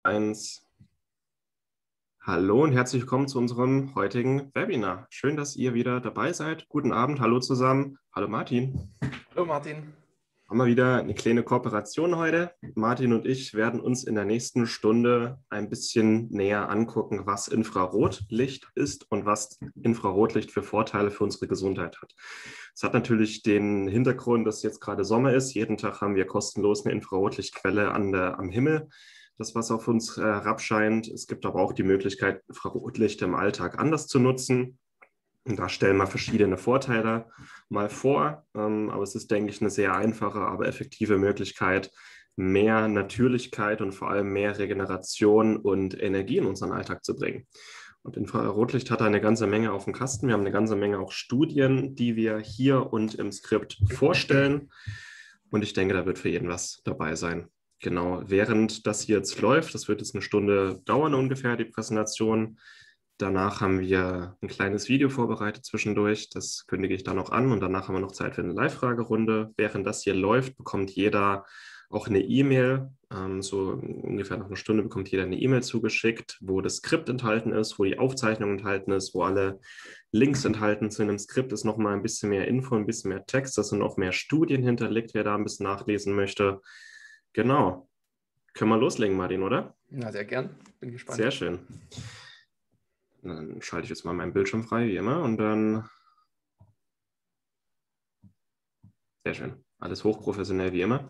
Eins. Hallo und herzlich willkommen zu unserem heutigen Webinar. Schön, dass ihr wieder dabei seid. Guten Abend, hallo zusammen. Hallo Martin. Hallo Martin. Haben wir wieder eine kleine Kooperation heute. Martin und ich werden uns in der nächsten Stunde ein bisschen näher angucken, was Infrarotlicht ist und was Infrarotlicht für Vorteile für unsere Gesundheit hat. Es hat natürlich den Hintergrund, dass jetzt gerade Sommer ist. Jeden Tag haben wir kostenlos eine Infrarotlichtquelle am Himmel, das was auf uns herabscheint. Es gibt aber auch die Möglichkeit, Infrarotlicht im Alltag anders zu nutzen. Und da stellen wir verschiedene Vorteile mal vor. Aber es ist, denke ich, eine sehr einfache, aber effektive Möglichkeit, mehr Natürlichkeit und vor allem mehr Regeneration und Energie in unseren Alltag zu bringen. Und Infrarotlicht hat eine ganze Menge auf dem Kasten. Wir haben eine ganze Menge auch Studien, die wir hier und im Skript vorstellen. Und ich denke, da wird für jeden was dabei sein. Genau, während das hier jetzt läuft, das wird jetzt eine Stunde dauern ungefähr, die Präsentation. Danach haben wir ein kleines Video vorbereitet zwischendurch. Das kündige ich dann noch an und danach haben wir noch Zeit für eine Live-Fragerunde. Während das hier läuft, bekommt jeder auch eine E-Mail. So ungefähr nach einer Stunde bekommt jeder eine E-Mail zugeschickt, wo das Skript enthalten ist, wo die Aufzeichnung enthalten ist, wo alle Links enthalten sind. Im Skript ist nochmal ein bisschen mehr Info, ein bisschen mehr Text. Da sind noch mehr Studien hinterlegt, wer da ein bisschen nachlesen möchte. Genau. Können wir loslegen, Martin, oder? Ja, sehr gern. Bin gespannt. Sehr schön. Dann schalte ich jetzt mal meinen Bildschirm frei, wie immer, und dann. Sehr schön. Alles hochprofessionell wie immer.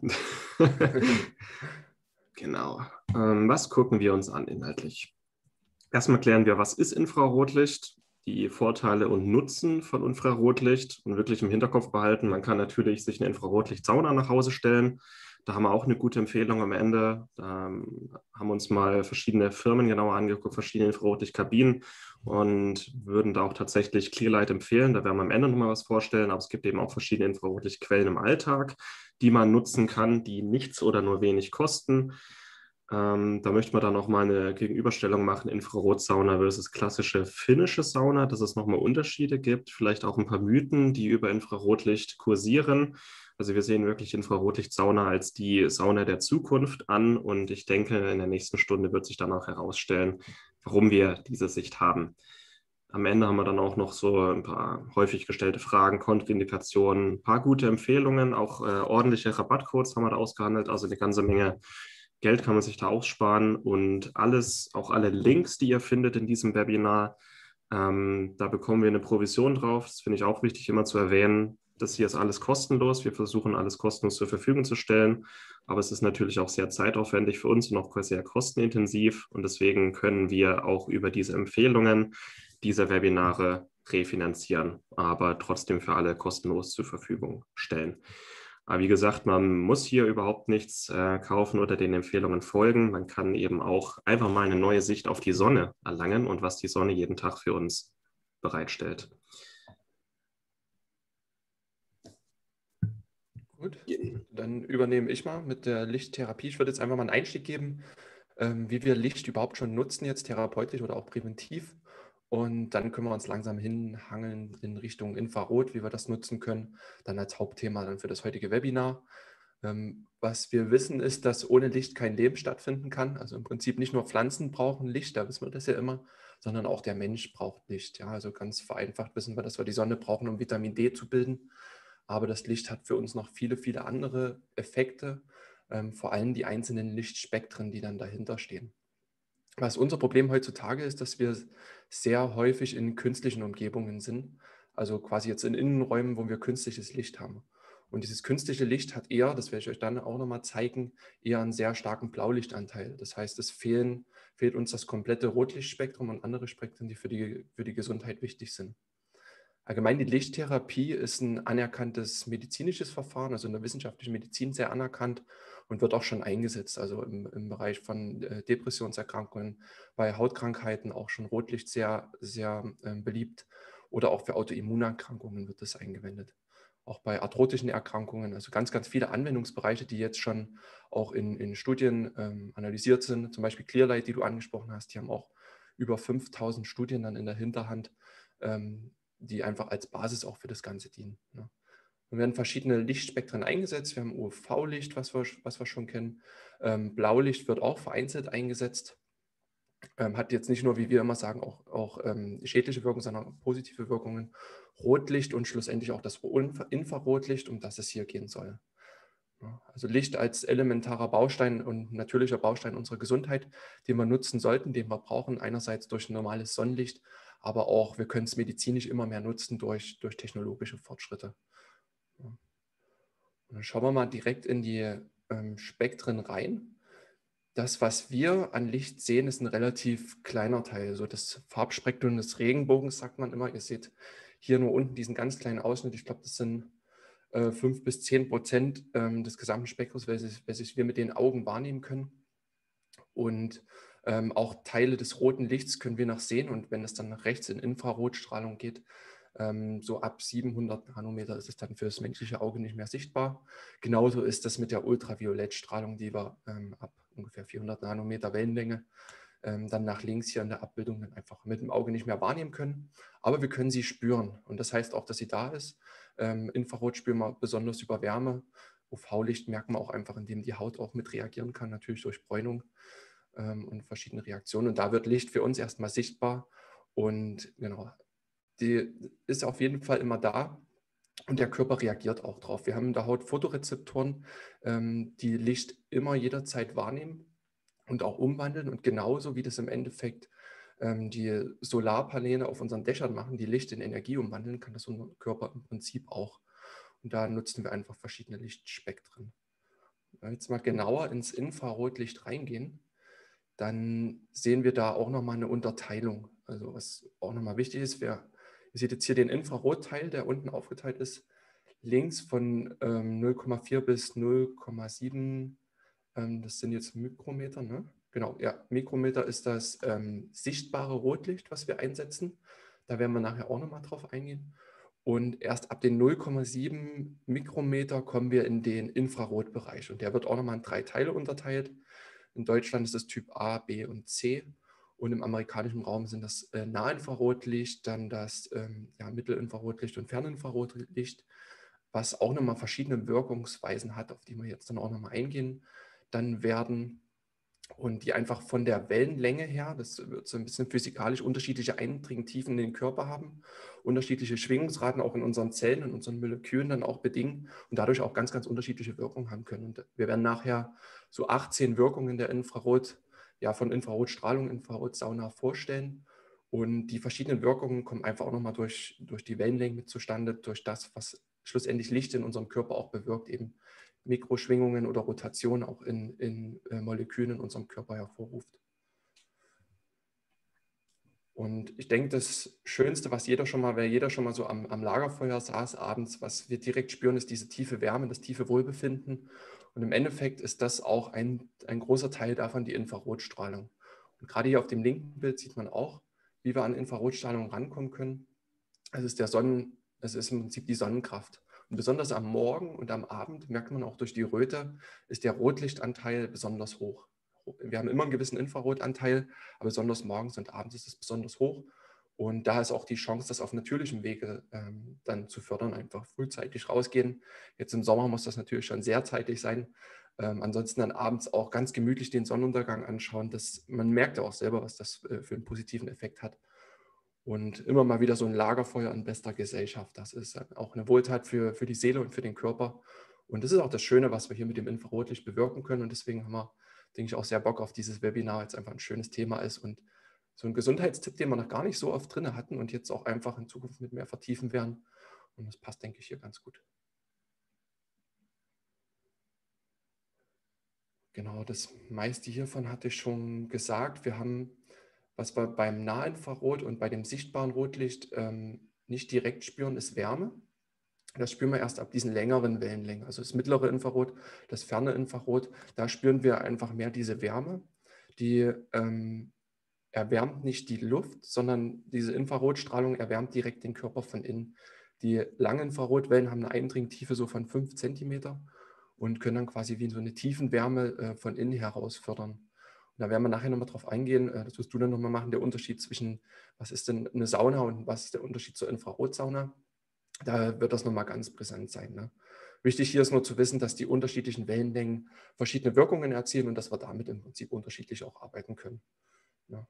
Genau. Was gucken wir uns an inhaltlich? Erstmal klären wir, was ist Infrarotlicht, die Vorteile und Nutzen von Infrarotlicht und wirklich im Hinterkopf behalten. Man kann natürlich sich eine Infrarotlicht-Sauna nach Hause stellen. Da haben wir auch eine gute Empfehlung am Ende. Da haben wir uns mal verschiedene Firmen genauer angeguckt, verschiedene Infrarotlichtkabinen und würden da auch tatsächlich Clearlight empfehlen. Da werden wir am Ende nochmal was vorstellen. Aber es gibt eben auch verschiedene Infrarotlichtquellen im Alltag, die man nutzen kann, die nichts oder nur wenig kosten. Da möchte man dann auch mal eine Gegenüberstellung machen, Infrarotsauna versus klassische finnische Sauna, dass es nochmal Unterschiede gibt, vielleicht auch ein paar Mythen, die über Infrarotlicht kursieren. Also wir sehen wirklich Infrarotlichtsauna als die Sauna der Zukunft an und ich denke, in der nächsten Stunde wird sich dann auch herausstellen, warum wir diese Sicht haben. Am Ende haben wir dann auch noch so ein paar häufig gestellte Fragen, Kontraindikationen, ein paar gute Empfehlungen, auch ordentliche Rabattcodes haben wir da ausgehandelt, also eine ganze Menge Geld kann man sich da aussparen und alles, auch alle Links, die ihr findet in diesem Webinar, da bekommen wir eine Provision drauf. Das finde ich auch wichtig, immer zu erwähnen. Das hier ist alles kostenlos. Wir versuchen, alles kostenlos zur Verfügung zu stellen. Aber es ist natürlich auch sehr zeitaufwendig für uns und auch sehr kostenintensiv. Und deswegen können wir auch über diese Empfehlungen diese Webinare refinanzieren, aber trotzdem für alle kostenlos zur Verfügung stellen. Aber wie gesagt, man muss hier überhaupt nichts kaufen oder den Empfehlungen folgen. Man kann eben auch einfach mal eine neue Sicht auf die Sonne erlangen und was die Sonne jeden Tag für uns bereitstellt. Gut, dann übernehme ich mal mit der Lichttherapie. Ich würde jetzt einfach mal einen Einstieg geben, wie wir Licht überhaupt schon nutzen, jetzt therapeutisch oder auch präventiv. Und dann können wir uns langsam hinhangeln in Richtung Infrarot, wie wir das nutzen können. Dann als Hauptthema dann für das heutige Webinar. Was wir wissen, ist, dass ohne Licht kein Leben stattfinden kann. Also im Prinzip nicht nur Pflanzen brauchen Licht, da wissen wir das ja immer, sondern auch der Mensch braucht Licht. Ja, also ganz vereinfacht wissen wir, dass wir die Sonne brauchen, um Vitamin D zu bilden. Aber das Licht hat für uns noch viele, viele andere Effekte, vor allem die einzelnen Lichtspektren, die dann dahinter stehen. Was unser Problem heutzutage ist, dass wir sehr häufig in künstlichen Umgebungen sind, also quasi jetzt in Innenräumen, wo wir künstliches Licht haben. Und dieses künstliche Licht hat eher, das werde ich euch dann auch nochmal zeigen, eher einen sehr starken Blaulichtanteil. Das heißt, fehlt uns das komplette Rotlichtspektrum und andere Spektren, die für die Gesundheit wichtig sind. Allgemein die Lichttherapie ist ein anerkanntes medizinisches Verfahren, also in der wissenschaftlichen Medizin sehr anerkannt und wird auch schon eingesetzt, also im Bereich von Depressionserkrankungen, bei Hautkrankheiten auch schon Rotlicht sehr, sehr beliebt oder auch für Autoimmunerkrankungen wird das eingewendet. Auch bei arthrotischen Erkrankungen, also ganz, ganz viele Anwendungsbereiche, die jetzt schon auch in Studien analysiert sind, zum Beispiel Clearlight, die du angesprochen hast, die haben auch über 5000 Studien dann in der Hinterhand, die einfach als Basis auch für das Ganze dienen. Ne? Da werden verschiedene Lichtspektren eingesetzt. Wir haben UV-Licht, was wir schon kennen. Blaulicht wird auch vereinzelt eingesetzt. Hat jetzt nicht nur, wie wir immer sagen, auch schädliche Wirkungen, sondern auch positive Wirkungen. Rotlicht und schlussendlich auch das Infrarotlicht, um das es hier gehen soll. Ja, also Licht als elementarer Baustein und natürlicher Baustein unserer Gesundheit, den wir nutzen sollten, den wir brauchen, einerseits durch normales Sonnenlicht, aber auch, wir können es medizinisch immer mehr nutzen durch technologische Fortschritte. Ja. Und dann schauen wir mal direkt in die Spektren rein. Das, was wir an Licht sehen, ist ein relativ kleiner Teil. So das Farbspektrum des Regenbogens, sagt man immer. Ihr seht hier nur unten diesen ganz kleinen Ausschnitt. Ich glaube, das sind 5 bis 10% des gesamten Spektrums, welches wir mit den Augen wahrnehmen können. Und auch Teile des roten Lichts können wir noch sehen. Und wenn es dann nach rechts in Infrarotstrahlung geht, so ab 700 Nanometer ist es dann für das menschliche Auge nicht mehr sichtbar. Genauso ist das mit der Ultraviolettstrahlung, die wir ab ungefähr 400 Nanometer Wellenlänge dann nach links hier in der Abbildung dann einfach mit dem Auge nicht mehr wahrnehmen können. Aber wir können sie spüren. Und das heißt auch, dass sie da ist. Infrarot spüren wir besonders über Wärme. UV-Licht merken wir auch einfach, indem die Haut auch mit reagieren kann, natürlich durch Bräunung und verschiedene Reaktionen. Und da wird Licht für uns erstmal sichtbar. Und genau, die ist auf jeden Fall immer da. Und der Körper reagiert auch drauf. Wir haben in der Haut Photorezeptoren, die Licht immer jederzeit wahrnehmen und auch umwandeln. Und genauso wie das im Endeffekt die Solarpaneele auf unseren Dächern machen, die Licht in Energie umwandeln, kann das unser Körper im Prinzip auch. Und da nutzen wir einfach verschiedene Lichtspektren. Wenn wir jetzt mal genauer ins Infrarotlicht reingehen, dann sehen wir da auch nochmal eine Unterteilung. Also was auch nochmal wichtig ist, ihr seht jetzt hier den Infrarotteil, der unten aufgeteilt ist, links von 0,4 bis 0,7, das sind jetzt Mikrometer, ne? Genau, ja, Mikrometer ist das sichtbare Rotlicht, was wir einsetzen. Da werden wir nachher auch nochmal drauf eingehen. Und erst ab den 0,7 Mikrometer kommen wir in den Infrarotbereich. Und der wird auch nochmal in 3 Teile unterteilt. In Deutschland ist es Typ A, B und C. Und im amerikanischen Raum sind das Nahinfrarotlicht, dann das Mittelinfrarotlicht und Ferninfrarotlicht, was auch nochmal verschiedene Wirkungsweisen hat, auf die wir jetzt dann auch nochmal eingehen dann werden. Und die einfach von der Wellenlänge her, das wird so ein bisschen physikalisch, unterschiedliche Eindringtiefen in den Körper haben, unterschiedliche Schwingungsraten auch in unseren Zellen und unseren Molekülen dann auch bedingen und dadurch auch ganz, ganz unterschiedliche Wirkungen haben können. Und wir werden nachher so 18 Wirkungen der von Infrarotstrahlung, Infrarotsauna vorstellen. Und die verschiedenen Wirkungen kommen einfach auch nochmal durch die Wellenlänge mit zustande, durch das, was schlussendlich Licht in unserem Körper auch bewirkt, eben Mikroschwingungen oder Rotationen auch in Molekülen in unserem Körper hervorruft. Und ich denke, das Schönste, wer jeder schon mal so am Lagerfeuer saß abends, was wir direkt spüren, ist diese tiefe Wärme, das tiefe Wohlbefinden. Und im Endeffekt ist das auch ein großer Teil davon, die Infrarotstrahlung. Und gerade hier auf dem linken Bild sieht man auch, wie wir an Infrarotstrahlung rankommen können. Es ist im Prinzip die Sonnenkraft. Und besonders am Morgen und am Abend merkt man auch durch die Röte, ist der Rotlichtanteil besonders hoch. Wir haben immer einen gewissen Infrarotanteil, aber besonders morgens und abends ist es besonders hoch. Und da ist auch die Chance, das auf natürlichem Wege dann zu fördern, einfach frühzeitig rausgehen. Jetzt im Sommer muss das natürlich schon sehr zeitig sein. Ansonsten dann abends auch ganz gemütlich den Sonnenuntergang anschauen. Man merkt ja auch selber, was das für einen positiven Effekt hat. Und immer mal wieder so ein Lagerfeuer in bester Gesellschaft. Das ist auch eine Wohltat für die Seele und für den Körper. Und das ist auch das Schöne, was wir hier mit dem Infrarotlicht bewirken können. Und deswegen haben wir, denke ich, auch sehr Bock auf dieses Webinar, weil es einfach ein schönes Thema ist und so ein Gesundheitstipp, den wir noch gar nicht so oft drin hatten und jetzt auch einfach in Zukunft mit mehr vertiefen werden. Und das passt, denke ich, hier ganz gut. Genau, das meiste hiervon hatte ich schon gesagt. Wir haben, was wir beim Nahinfrarot und bei dem sichtbaren Rotlicht nicht direkt spüren, ist Wärme. Das spüren wir erst ab diesen längeren Wellenlängen. Also das mittlere Infrarot, das ferne Infrarot, da spüren wir einfach mehr diese Wärme. Die erwärmt nicht die Luft, sondern diese Infrarotstrahlung erwärmt direkt den Körper von innen. Die langen Infrarotwellen haben eine Eindringtiefe so von 5 Zentimeter und können dann quasi wie so eine Tiefenwärme von innen heraus fördern. Und da werden wir nachher nochmal drauf eingehen, das wirst du dann nochmal machen, der Unterschied zwischen, was ist denn eine Sauna und was ist der Unterschied zur Infrarotsauna. Da wird das nochmal ganz brisant sein. Ne? Wichtig hier ist nur zu wissen, dass die unterschiedlichen Wellenlängen verschiedene Wirkungen erzielen und dass wir damit im Prinzip unterschiedlich auch arbeiten können. Ne?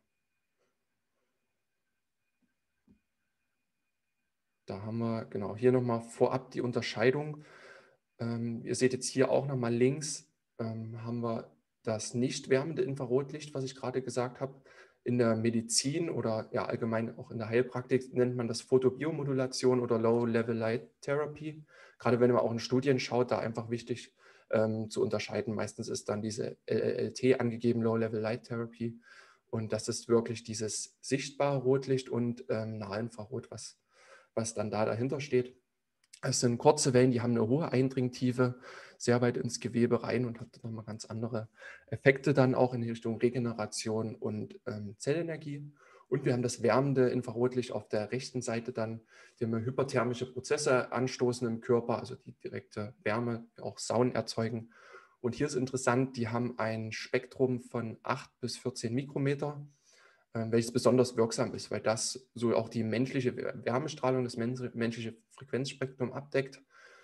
Da haben wir genau hier nochmal vorab die Unterscheidung. Ihr seht jetzt hier auch nochmal links, haben wir das nicht wärmende Infrarotlicht, was ich gerade gesagt habe. In der Medizin oder ja allgemein auch in der Heilpraktik nennt man das Photobiomodulation oder Low-Level Light Therapy. Gerade wenn man auch in Studien schaut, da einfach wichtig zu unterscheiden. Meistens ist dann diese LLT angegeben, Low-Level Light Therapy. Und das ist wirklich dieses sichtbare Rotlicht und Nahinfrarot, was dann da dahinter steht. Es sind kurze Wellen, die haben eine hohe Eindringtiefe, sehr weit ins Gewebe rein und hat nochmal ganz andere Effekte dann auch in Richtung Regeneration und Zellenergie. Und wir haben das wärmende Infrarotlicht auf der rechten Seite dann, die wir hyperthermische Prozesse anstoßen im Körper, also die direkte Wärme, auch Sauen erzeugen. Und hier ist interessant, die haben ein Spektrum von 8 bis 14 Mikrometer, welches besonders wirksam ist, weil das so auch die menschliche Wärmestrahlung, das menschliche Frequenzspektrum abdeckt.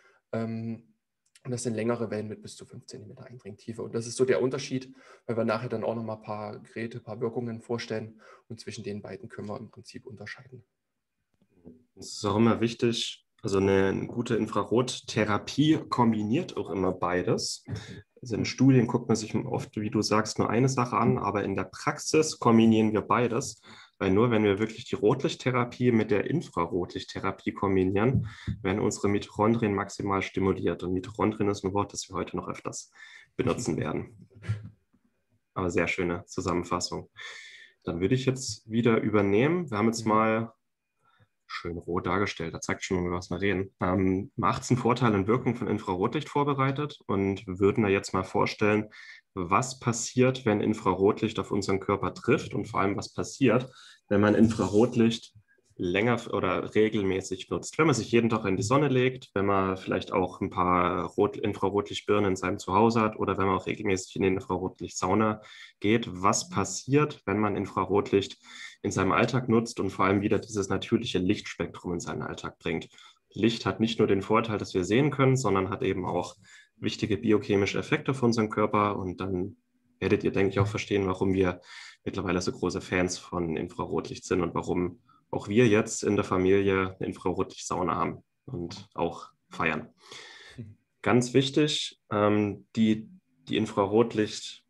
Und das sind längere Wellen mit bis zu 5 cm Eindringtiefe. Und das ist so der Unterschied, weil wir nachher dann auch noch mal ein paar Geräte, ein paar Wirkungen vorstellen. Und zwischen den beiden können wir im Prinzip unterscheiden. Es ist auch immer wichtig, also eine gute Infrarottherapie kombiniert auch immer beides. Also in Studien guckt man sich oft, wie du sagst, nur eine Sache an, aber in der Praxis kombinieren wir beides, weil nur wenn wir wirklich die Rotlichttherapie mit der Infrarotlichttherapie kombinieren, werden unsere Mitochondrien maximal stimuliert. Und Mitochondrien ist ein Wort, das wir heute noch öfters benutzen werden. Aber sehr schöne Zusammenfassung. Dann würde ich jetzt wieder übernehmen. Wir haben jetzt mal schön rot dargestellt, da zeigt schon, über was wir reden. 18 Vorteile und Wirkungen von Infrarotlicht vorbereitet und würden da jetzt mal vorstellen, was passiert, wenn Infrarotlicht auf unseren Körper trifft und vor allem, was passiert, wenn man Infrarotlicht länger oder regelmäßig nutzt. Wenn man sich jeden Tag in die Sonne legt, wenn man vielleicht auch ein paar Infrarotlichtbirnen in seinem Zuhause hat oder wenn man auch regelmäßig in die Infrarotlichtsauna geht, was passiert, wenn man Infrarotlicht in seinem Alltag nutzt und vor allem wieder dieses natürliche Lichtspektrum in seinen Alltag bringt. Licht hat nicht nur den Vorteil, dass wir sehen können, sondern hat eben auch wichtige biochemische Effekte für unseren Körper und dann werdet ihr, denke ich, auch verstehen, warum wir mittlerweile so große Fans von Infrarotlicht sind und warum auch wir jetzt in der Familie eine Infrarotlichtsauna haben und auch feiern. Ganz wichtig, die Infrarotlicht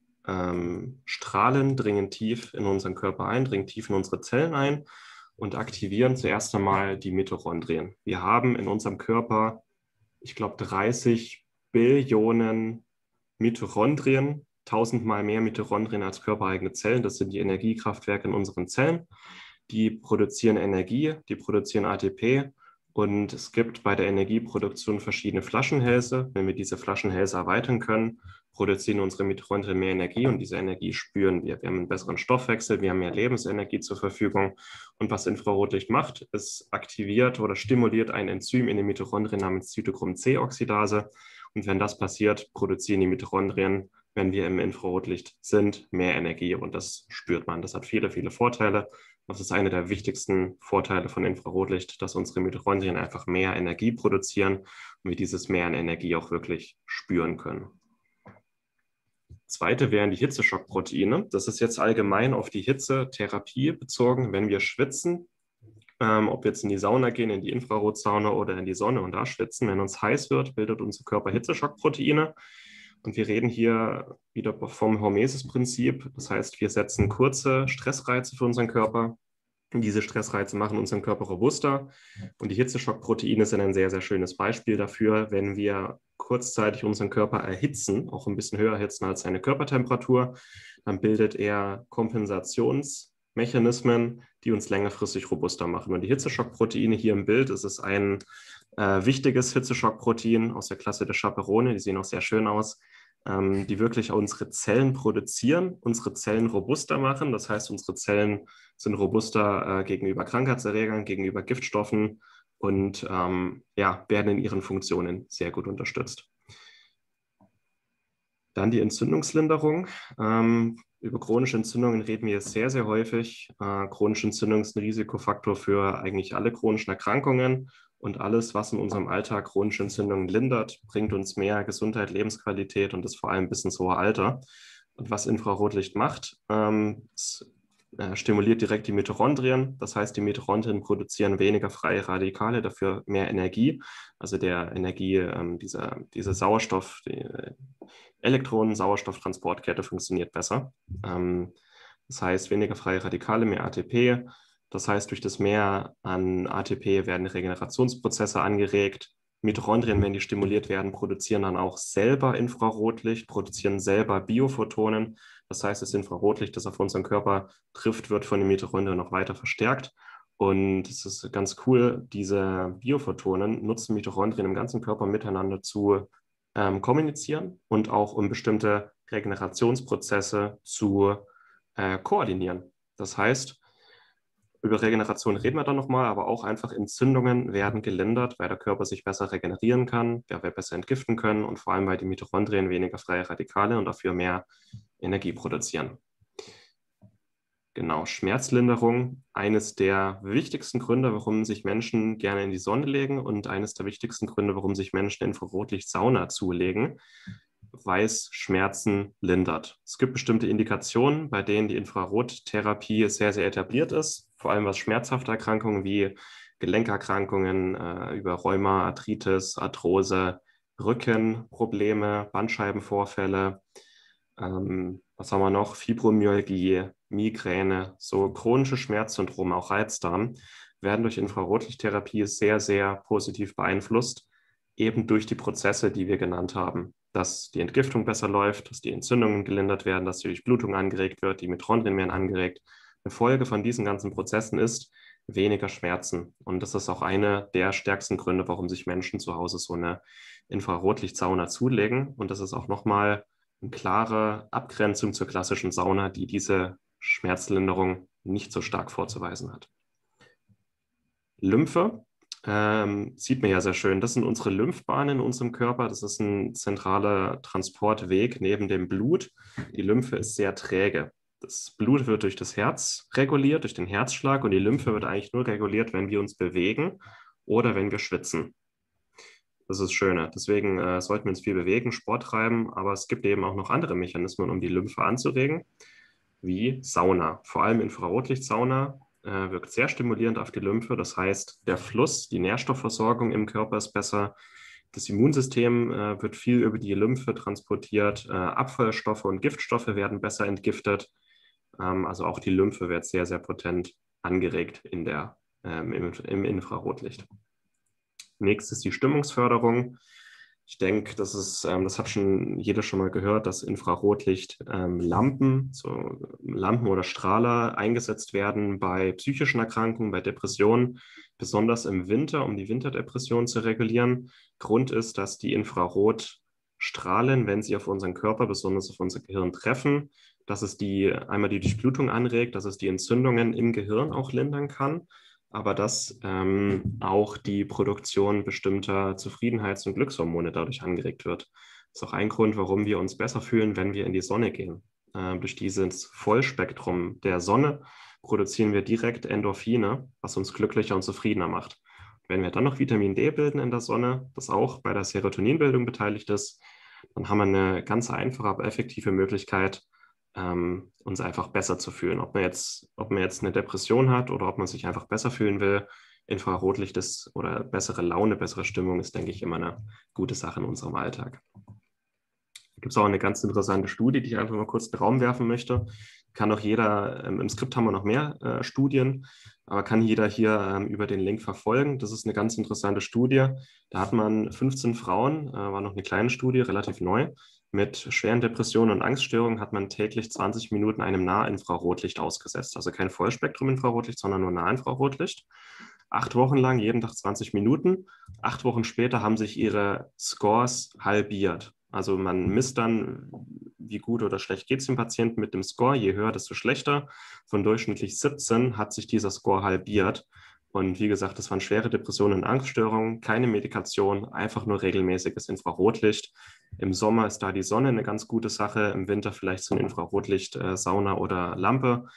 Strahlen dringen tief in unseren Körper ein, dringen tief in unsere Zellen ein und aktivieren zuerst einmal die Mitochondrien. Wir haben in unserem Körper, ich glaube, 30 Billionen Mitochondrien, 1000-mal mehr Mitochondrien als körpereigene Zellen. Das sind die Energiekraftwerke in unseren Zellen. Die produzieren Energie, die produzieren ATP. Und es gibt bei der Energieproduktion verschiedene Flaschenhälse. Wenn wir diese Flaschenhälse erweitern können, produzieren unsere Mitochondrien mehr Energie und diese Energie spüren wir. Wir haben einen besseren Stoffwechsel, wir haben mehr Lebensenergie zur Verfügung. Und was Infrarotlicht macht, es aktiviert oder stimuliert ein Enzym in den Mitochondrien namens Cytochrom-C-Oxidase. Und wenn das passiert, produzieren die Mitochondrien, wenn wir im Infrarotlicht sind, mehr Energie. Und das spürt man. Das hat viele, viele Vorteile. Das ist einer der wichtigsten Vorteile von Infrarotlicht, dass unsere Mitochondrien einfach mehr Energie produzieren und wir dieses Mehr an Energie auch wirklich spüren können. Zweite wären die Hitzeschockproteine. Das ist jetzt allgemein auf die Hitzetherapie bezogen, wenn wir schwitzen, ob wir jetzt in die Sauna gehen, in die Infrarotsauna oder in die Sonne und da schwitzen. Wenn uns heiß wird, bildet unser Körper Hitzeschockproteine. Und wir reden hier wieder vom Hormesis-Prinzip. Das heißt, wir setzen kurze Stressreize für unseren Körper. Und diese Stressreize machen unseren Körper robuster. Und die Hitzeschockproteine sind ein sehr, sehr schönes Beispiel dafür, wenn wir kurzzeitig unseren Körper erhitzen, auch ein bisschen höher erhitzen als seine Körpertemperatur, dann bildet er Kompensationsmechanismen, die uns längerfristig robuster machen. Und die Hitzeschockproteine hier im Bild, ist es ein wichtiges Hitzeschockprotein aus der Klasse der Chaperone, die sehen auch sehr schön aus, die wirklich unsere Zellen produzieren, unsere Zellen robuster machen. Das heißt, unsere Zellen sind robuster gegenüber Krankheitserregern, gegenüber Giftstoffen und ja, werden in ihren Funktionen sehr gut unterstützt. Dann die Entzündungslinderung. Über chronische Entzündungen reden wir sehr, sehr häufig. Chronische Entzündung ist ein Risikofaktor für eigentlich alle chronischen Erkrankungen. Und alles, was in unserem Alltag chronische Entzündungen lindert, bringt uns mehr Gesundheit, Lebensqualität und das vor allem bis ins hohe Alter. Und was Infrarotlicht macht, es stimuliert direkt die Mitochondrien. Das heißt, die Mitochondrien produzieren weniger freie Radikale, dafür mehr Energie. Also der Energie, diese Sauerstoff, die Elektronen-Sauerstofftransportkette funktioniert besser. Das heißt, weniger freie Radikale, mehr ATP. Das heißt, durch das Mehr an ATP werden Regenerationsprozesse angeregt. Mitochondrien, wenn die stimuliert werden, produzieren dann auch selber Infrarotlicht, produzieren selber Biophotonen. Das heißt, das Infrarotlicht, das auf unseren Körper trifft, wird von den Mitochondrien noch weiter verstärkt. Und es ist ganz cool, diese Biophotonen nutzen Mitochondrien im ganzen Körper miteinander zu kommunizieren und auch um bestimmte Regenerationsprozesse zu koordinieren. Das heißt, über Regeneration reden wir dann nochmal, aber auch einfach Entzündungen werden gelindert, weil der Körper sich besser regenerieren kann, weil wir besser entgiften können und vor allem, weil die Mitochondrien weniger freie Radikale und dafür mehr Energie produzieren. Genau, Schmerzlinderung, eines der wichtigsten Gründe, warum sich Menschen gerne in die Sonne legen und eines der wichtigsten Gründe, warum sich Menschen Infrarotlicht-Sauna zulegen, weil es Schmerzen lindert. Es gibt bestimmte Indikationen, bei denen die Infrarottherapie sehr, sehr etabliert ist, vor allem was schmerzhafte Erkrankungen wie Gelenkerkrankungen, über Rheuma, Arthritis, Arthrose, Rückenprobleme, Bandscheibenvorfälle, was haben wir noch? Fibromyalgie, Migräne, so chronische Schmerzsyndrome, auch Reizdarm, werden durch Infrarotlichttherapie sehr, sehr positiv beeinflusst, eben durch die Prozesse, die wir genannt haben. Dass die Entgiftung besser läuft, dass die Entzündungen gelindert werden, dass die Durchblutung angeregt wird, die Mitochondrien werden angeregt. Eine Folge von diesen ganzen Prozessen ist weniger Schmerzen. Und das ist auch einer der stärksten Gründe, warum sich Menschen zu Hause so eine Infrarotlichtsauna zulegen. Und das ist auch nochmal eine klare Abgrenzung zur klassischen Sauna, die diese Schmerzlinderung nicht so stark vorzuweisen hat. Lymphe sieht man ja sehr schön. Das sind unsere Lymphbahnen in unserem Körper. Das ist ein zentraler Transportweg neben dem Blut. Die Lymphe ist sehr träge. Das Blut wird durch das Herz reguliert, durch den Herzschlag, und die Lymphe wird eigentlich nur reguliert, wenn wir uns bewegen oder wenn wir schwitzen. Das ist das Schöne. Deswegen sollten wir uns viel bewegen, Sport treiben, aber es gibt eben auch noch andere Mechanismen, um die Lymphe anzuregen, wie Sauna. Vor allem Infrarotlichtsauna wirkt sehr stimulierend auf die Lymphe. Das heißt, der Fluss, die Nährstoffversorgung im Körper ist besser. Das Immunsystem wird viel über die Lymphe transportiert. Abfallstoffe und Giftstoffe werden besser entgiftet. Also auch die Lymphe wird sehr, sehr potent angeregt im Infrarotlicht. Nächstes die Stimmungsförderung. Ich denke, das hat schon jeder schon mal gehört, dass Infrarotlicht-Lampen, so Lampen oder Strahler eingesetzt werden bei psychischen Erkrankungen, bei Depressionen, besonders im Winter, um die Winterdepression zu regulieren. Grund ist, dass die Infrarotstrahlen, wenn sie auf unseren Körper, besonders auf unser Gehirn treffen, dass es einmal die Durchblutung anregt, dass es die Entzündungen im Gehirn auch lindern kann, aber dass auch die Produktion bestimmter Zufriedenheits- und Glückshormone dadurch angeregt wird. Das ist auch ein Grund, warum wir uns besser fühlen, wenn wir in die Sonne gehen. Durch dieses Vollspektrum der Sonne produzieren wir direkt Endorphine, was uns glücklicher und zufriedener macht. Wenn wir dann noch Vitamin D bilden in der Sonne, das auch bei der Serotoninbildung beteiligt ist, dann haben wir eine ganz einfache, aber effektive Möglichkeit, uns einfach besser zu fühlen. Ob man jetzt eine Depression hat oder ob man sich einfach besser fühlen will, Infrarotlicht ist oder bessere Laune, bessere Stimmung ist, denke ich, immer eine gute Sache in unserem Alltag. Da gibt es auch eine ganz interessante Studie, die ich einfach mal kurz in den Raum werfen möchte. Kann auch jeder, im Skript haben wir noch mehr Studien, aber kann jeder hier über den Link verfolgen. Das ist eine ganz interessante Studie. Da hat man 15 Frauen, war noch eine kleine Studie, relativ neu, mit schweren Depressionen und Angststörungen hat man täglich 20 Minuten einem Nahinfrarotlicht ausgesetzt. Also kein Vollspektrum-Infrarotlicht, sondern nur Nahinfrarotlicht. 8 Wochen lang, jeden Tag 20 Minuten. 8 Wochen später haben sich ihre Scores halbiert. Also man misst dann, wie gut oder schlecht geht es dem Patienten mit dem Score. Je höher, desto schlechter. Von durchschnittlich 17 hat sich dieser Score halbiert. Und wie gesagt, das waren schwere Depressionen und Angststörungen, keine Medikation, einfach nur regelmäßiges Infrarotlicht. Im Sommer ist da die Sonne eine ganz gute Sache, im Winter vielleicht so ein Infrarotlicht, Sauna oder Lampe.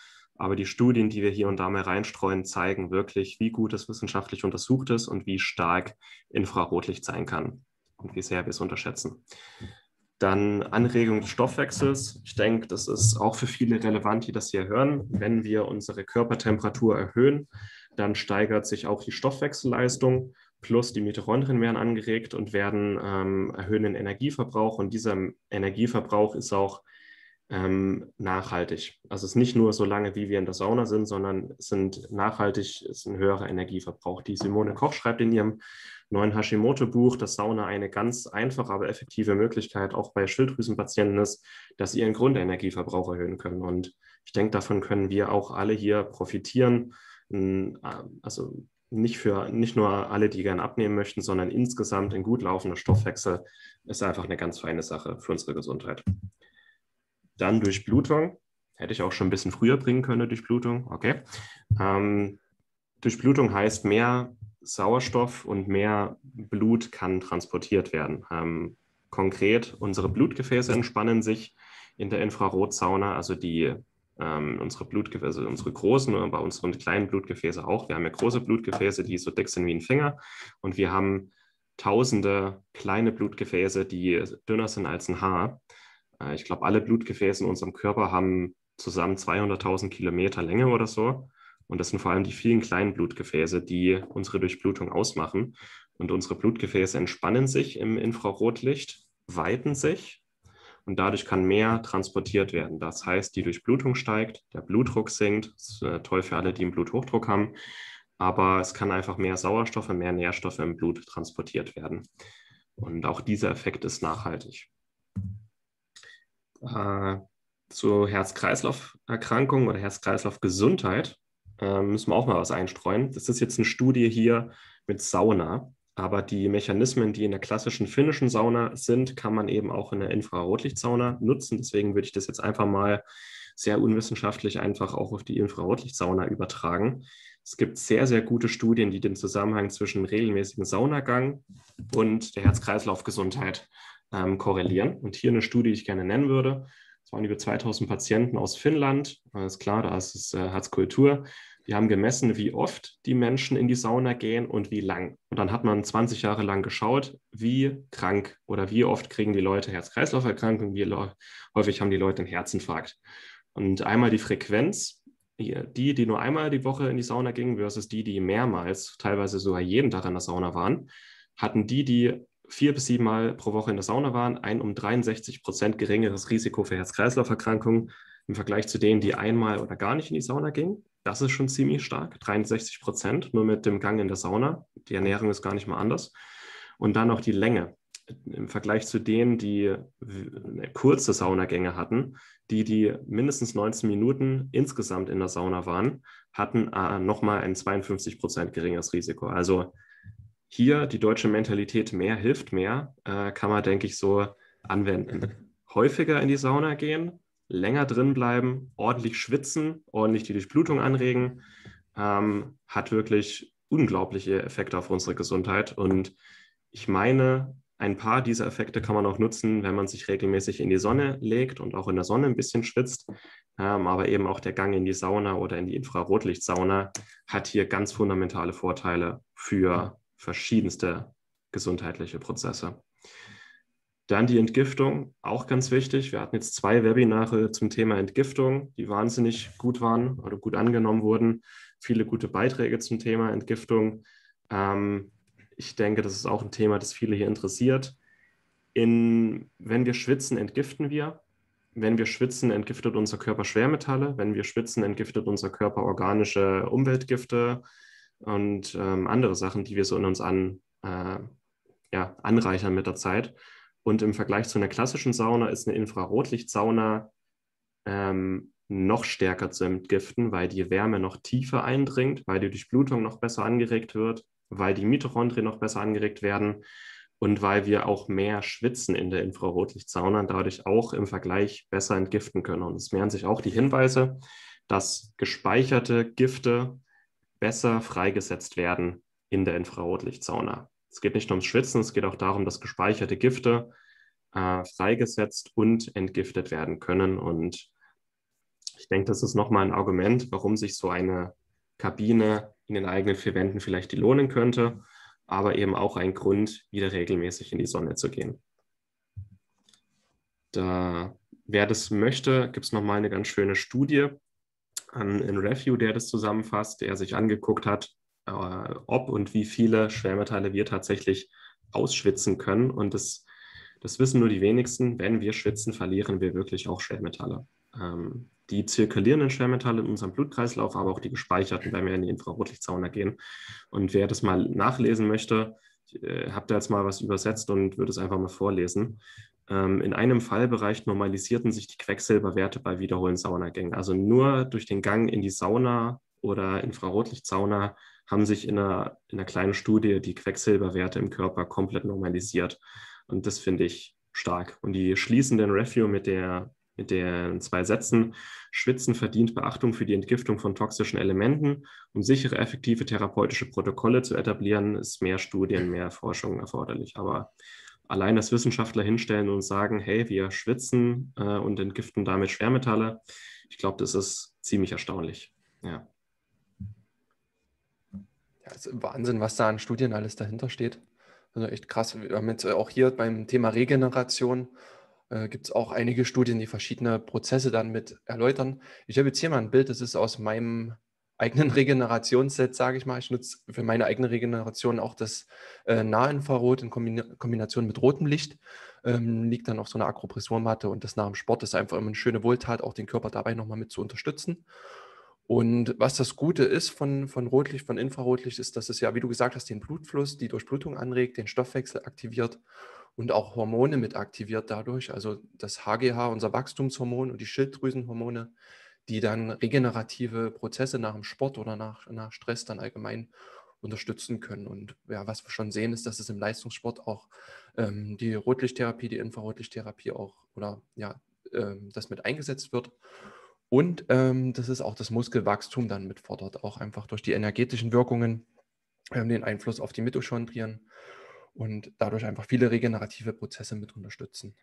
Aber die Studien, die wir hier und da mal reinstreuen, zeigen wirklich, wie gut es wissenschaftlich untersucht ist und wie stark Infrarotlicht sein kann und wie sehr wir es unterschätzen. Dann Anregung des Stoffwechsels. Ich denke, das ist auch für viele relevant, die das hier hören. Wenn wir unsere Körpertemperatur erhöhen, dann steigert sich auch die Stoffwechselleistung, plus die Mitochondrien werden angeregt und erhöhen den Energieverbrauch. Und dieser Energieverbrauch ist auch nachhaltig. Also es ist nicht nur so lange, wie wir in der Sauna sind, sondern es ist ein höherer Energieverbrauch. Die Simone Koch schreibt in ihrem neuen Hashimoto-Buch, dass Sauna eine ganz einfache, aber effektive Möglichkeit auch bei Schilddrüsenpatienten ist, dass sie ihren Grundenergieverbrauch erhöhen können. Und ich denke, davon können wir auch alle hier profitieren. Also nicht nur alle, die gerne abnehmen möchten, sondern insgesamt ein gut laufender Stoffwechsel ist einfach eine ganz feine Sache für unsere Gesundheit. Dann Durchblutung. Hätte ich auch schon ein bisschen früher bringen können, Durchblutung. Okay. Durchblutung heißt, mehr Sauerstoff und mehr Blut kann transportiert werden. Konkret, unsere Blutgefäße entspannen sich in der Infrarotsauna, also unsere Blutgefäße, unsere großen, aber unsere kleinen Blutgefäße auch. Wir haben ja große Blutgefäße, die so dick sind wie ein Finger, und wir haben tausende kleine Blutgefäße, die dünner sind als ein Haar. Ich glaube, alle Blutgefäße in unserem Körper haben zusammen 200.000 Kilometer Länge oder so. Und das sind vor allem die vielen kleinen Blutgefäße, die unsere Durchblutung ausmachen. Und unsere Blutgefäße entspannen sich im Infrarotlicht, weiten sich, und dadurch kann mehr transportiert werden. Das heißt, die Durchblutung steigt, der Blutdruck sinkt. Das ist toll für alle, die einen Bluthochdruck haben. Aber es kann einfach mehr Sauerstoff und mehr Nährstoffe im Blut transportiert werden. Und auch dieser Effekt ist nachhaltig. Zu Herz-Kreislauf-Erkrankungen oder Herz-Kreislauf-Gesundheit müssen wir auch mal was einstreuen. Das ist jetzt eine Studie hier mit Sauna, aber die Mechanismen, die in der klassischen finnischen Sauna sind, kann man eben auch in der Infrarotlichtsauna nutzen. Deswegen würde ich das jetzt einfach mal sehr unwissenschaftlich einfach auch auf die Infrarotlichtsauna übertragen. Es gibt sehr, sehr gute Studien, die den Zusammenhang zwischen regelmäßigem Saunagang und der Herz-Kreislauf-Gesundheit korrelieren. Und hier eine Studie, die ich gerne nennen würde. Es waren über 2000 Patienten aus Finnland. Ist klar, da ist es Herzkultur. Die haben gemessen, wie oft die Menschen in die Sauna gehen und wie lang. Und dann hat man 20 Jahre lang geschaut, wie krank oder wie oft kriegen die Leute Herz-Kreislauf-Erkrankungen, wie häufig haben die Leute einen Herzinfarkt. Und einmal die Frequenz, die nur einmal die Woche in die Sauna gingen, versus die mehrmals, teilweise sogar jeden Tag in der Sauna waren, hatten die 4 bis 7 Mal pro Woche in der Sauna waren, ein um 63% geringeres Risiko für Herz-Kreislauf-Erkrankungen im Vergleich zu denen, die einmal oder gar nicht in die Sauna gingen. Das ist schon ziemlich stark, 63%, nur mit dem Gang in der Sauna. Die Ernährung ist gar nicht mal anders. Und dann noch die Länge. Im Vergleich zu denen, die kurze Saunagänge hatten, die mindestens 19 Minuten insgesamt in der Sauna waren, hatten nochmal ein 52% geringeres Risiko. Also hier die deutsche Mentalität, mehr hilft mehr, kann man, denke ich, so anwenden. Häufiger in die Sauna gehen, länger drin bleiben, ordentlich schwitzen, ordentlich die Durchblutung anregen, hat wirklich unglaubliche Effekte auf unsere Gesundheit. Und ich meine, ein paar dieser Effekte kann man auch nutzen, wenn man sich regelmäßig in die Sonne legt und auch in der Sonne ein bisschen schwitzt. Aber eben auch der Gang in die Sauna oder in die Infrarotlichtsauna hat hier ganz fundamentale Vorteile für verschiedenste gesundheitliche Prozesse. Dann die Entgiftung, auch ganz wichtig. Wir hatten jetzt 2 Webinare zum Thema Entgiftung, die wahnsinnig gut waren oder gut angenommen wurden. Viele gute Beiträge zum Thema Entgiftung. Ich denke, das ist auch ein Thema, das viele hier interessiert. Wenn wir schwitzen, entgiften wir. Wenn wir schwitzen, entgiftet unser Körper Schwermetalle. Wenn wir schwitzen, entgiftet unser Körper organische Umweltgifte und andere Sachen, die wir so in uns anreichern mit der Zeit. Und im Vergleich zu einer klassischen Sauna ist eine Infrarotlichtsauna noch stärker zu entgiften, weil die Wärme noch tiefer eindringt, weil die Durchblutung noch besser angeregt wird, weil die Mitochondrien noch besser angeregt werden und weil wir auch mehr schwitzen in der Infrarotlichtsauna und dadurch auch im Vergleich besser entgiften können. Und es mehren sich auch die Hinweise, dass gespeicherte Gifte besser freigesetzt werden in der Infrarotlichtsauna. Es geht nicht nur ums Schwitzen, es geht auch darum, dass gespeicherte Gifte freigesetzt und entgiftet werden können. Und Ich denke, das ist nochmal ein Argument, warum sich so eine Kabine in den eigenen vier Wänden vielleicht lohnen könnte, aber eben auch ein Grund, wieder regelmäßig in die Sonne zu gehen. Da, wer das möchte, gibt es nochmal eine ganz schöne Studie, ein Review, der das zusammenfasst, der sich angeguckt hat, ob und wie viele Schwermetalle wir tatsächlich ausschwitzen können. Und das wissen nur die wenigsten. Wenn wir schwitzen, verlieren wir wirklich auch Schwermetalle. Die zirkulierenden Schwermetalle in unserem Blutkreislauf, aber auch die gespeicherten, wenn wir in die Infrarotlichtsauna gehen. Und wer das mal nachlesen möchte, ich habe da jetzt mal was übersetzt und würde es einfach mal vorlesen. In einem Fallbereich normalisierten sich die Quecksilberwerte bei wiederholenden Saunagängen. Also nur durch den Gang in die Sauna oder Infrarotlichtsauna haben sich in einer kleinen Studie die Quecksilberwerte im Körper komplett normalisiert. Und das finde ich stark. Und die schließen den Review mit den zwei Sätzen: Schwitzen verdient Beachtung für die Entgiftung von toxischen Elementen. Um sichere, effektive therapeutische Protokolle zu etablieren, ist mehr Studien, mehr Forschung erforderlich. Aber allein, dass Wissenschaftler hinstellen und sagen, hey, wir schwitzen und entgiften damit Schwermetalle, ich glaube, das ist ziemlich erstaunlich. Ja. Ja, es ist Wahnsinn, was da an Studien alles dahinter steht. Also echt krass. Wir haben jetzt auch hier beim Thema Regeneration gibt es auch einige Studien, die verschiedene Prozesse dann mit erläutern. Ich habe jetzt hier mal ein Bild, das ist aus meinem eigenen Regenerationsset, sage ich mal. Ich nutze für meine eigene Regeneration auch das Nahinfrarot in Kombination mit rotem Licht. Liegt dann auf so einer Akupressurmatte, und das nach dem Sport ist einfach immer eine schöne Wohltat, auch den Körper dabei nochmal mit zu unterstützen. Und was das Gute ist von Rotlicht, von Infrarotlicht, ist, dass es ja, wie du gesagt hast, den Blutfluss, die Durchblutung anregt, den Stoffwechsel aktiviert und auch Hormone mit aktiviert dadurch. Also das HGH, unser Wachstumshormon, und die Schilddrüsenhormone, die dann regenerative Prozesse nach dem Sport oder nach Stress dann allgemein unterstützen können. Und ja, was wir schon sehen, ist, dass es im Leistungssport auch die Rotlichttherapie, die Infrarotlichttherapie auch, oder ja, das mit eingesetzt wird. Und dass es auch das Muskelwachstum dann mitfordert, auch einfach durch die energetischen Wirkungen, den Einfluss auf die Mitochondrien und dadurch einfach viele regenerative Prozesse mit unterstützen.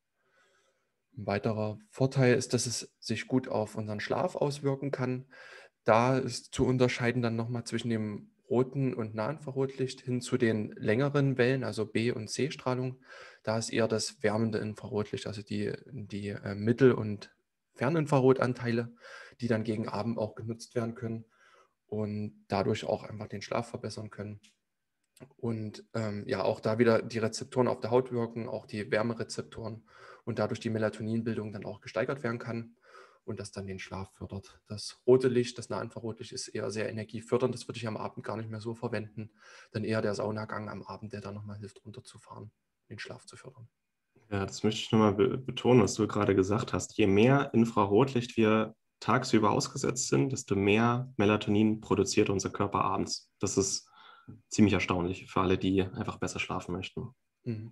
Ein weiterer Vorteil ist, dass es sich gut auf unseren Schlaf auswirken kann. Da ist zu unterscheiden dann nochmal zwischen dem roten und Nahinfrarotlicht hin zu den längeren Wellen, also B- und C-Strahlung. Da ist eher das wärmende Infrarotlicht, also die Mittel- und Ferninfrarotanteile, die dann gegen Abend auch genutzt werden können und dadurch auch einfach den Schlaf verbessern können. Und ja, auch da wieder die Rezeptoren auf der Haut wirken, auch die Wärmerezeptoren, und dadurch die Melatoninbildung dann auch gesteigert werden kann und das dann den Schlaf fördert. Das rote Licht, das Nahinfrarotlicht, ist eher sehr energiefördernd. Das würde ich am Abend gar nicht mehr so verwenden. Dann eher der Saunagang am Abend, der dann nochmal hilft, runterzufahren, den Schlaf zu fördern. Ja, das möchte ich nochmal betonen, was du gerade gesagt hast. Je mehr Infrarotlicht wir tagsüber ausgesetzt sind, desto mehr Melatonin produziert unser Körper abends. Das ist ziemlich erstaunlich für alle, die einfach besser schlafen möchten. Mhm.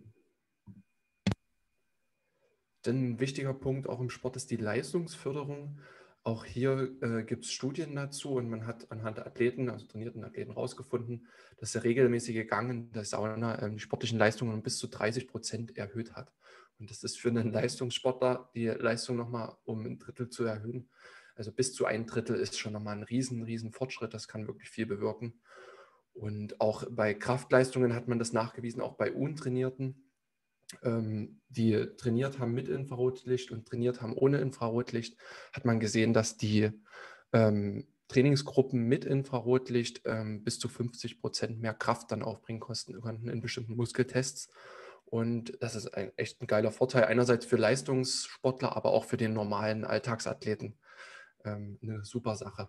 Dann ein wichtiger Punkt auch im Sport ist die Leistungsförderung. Auch hier gibt es Studien dazu, und man hat anhand der Athleten, also trainierten Athleten, herausgefunden, dass der regelmäßige Gang in der Sauna die sportlichen Leistungen um bis zu 30% erhöht hat. Und das ist für einen Leistungssportler, die Leistung nochmal um ein Drittel zu erhöhen. Also bis zu ein Drittel ist schon nochmal ein riesen Fortschritt. Das kann wirklich viel bewirken. Und auch bei Kraftleistungen hat man das nachgewiesen, auch bei Untrainierten, die trainiert haben mit Infrarotlicht und trainiert haben ohne Infrarotlicht, hat man gesehen, dass die Trainingsgruppen mit Infrarotlicht bis zu 50% mehr Kraft dann aufbringen konnten in bestimmten Muskeltests. Und das ist echt ein geiler Vorteil, einerseits für Leistungssportler, aber auch für den normalen Alltagsathleten. Eine super Sache.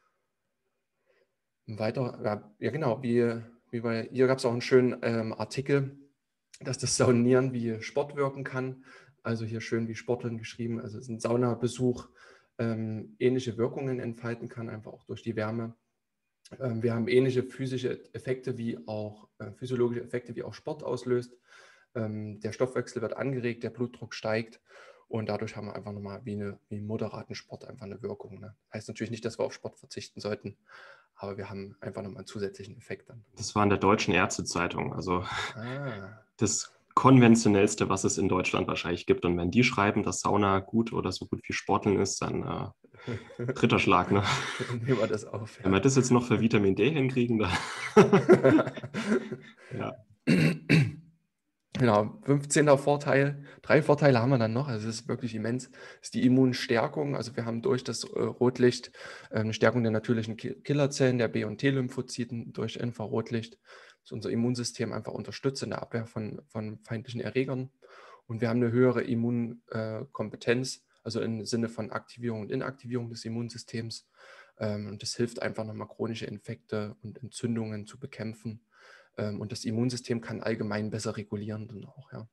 Weiter, ja genau, wie bei ihr gab es auch einen schönen Artikel, dass das Saunieren wie Sport wirken kann. Also hier schön wie Sporteln geschrieben. Also es ist ein Saunabesuch ähnliche Wirkungen entfalten kann, einfach auch durch die Wärme. Wir haben ähnliche physische Effekte wie auch physiologische Effekte wie auch Sport auslöst. Der Stoffwechsel wird angeregt, der Blutdruck steigt, und dadurch haben wir einfach nochmal wie einen moderaten Sport einfach eine Wirkung. Ne? Heißt natürlich nicht, dass wir auf Sport verzichten sollten, aber wir haben einfach nochmal einen zusätzlichen Effekt dann. Das war in der Deutschen Ärztezeitung, also das konventionellste, was es in Deutschland wahrscheinlich gibt. Und wenn die schreiben, dass Sauna gut oder so gut wie Sporteln ist, dann Dritter Schlag, ne? Nehmen wir das auf. Wenn wir das jetzt noch für Vitamin D hinkriegen, dann ja. Genau, 15. Vorteil. 3 Vorteile haben wir dann noch, also das ist wirklich immens, ist die Immunstärkung. Also wir haben durch das Rotlicht eine Stärkung der natürlichen Killerzellen, der B- und T-Lymphozyten durch Infrarotlicht, das unser Immunsystem einfach unterstützt in der Abwehr von feindlichen Erregern. Und wir haben eine höhere Immunkompetenz, also im Sinne von Aktivierung und Inaktivierung des Immunsystems. Und das hilft einfach nochmal chronische Infekte und Entzündungen zu bekämpfen. Und das Immunsystem kann allgemein besser regulieren dann auch, ja.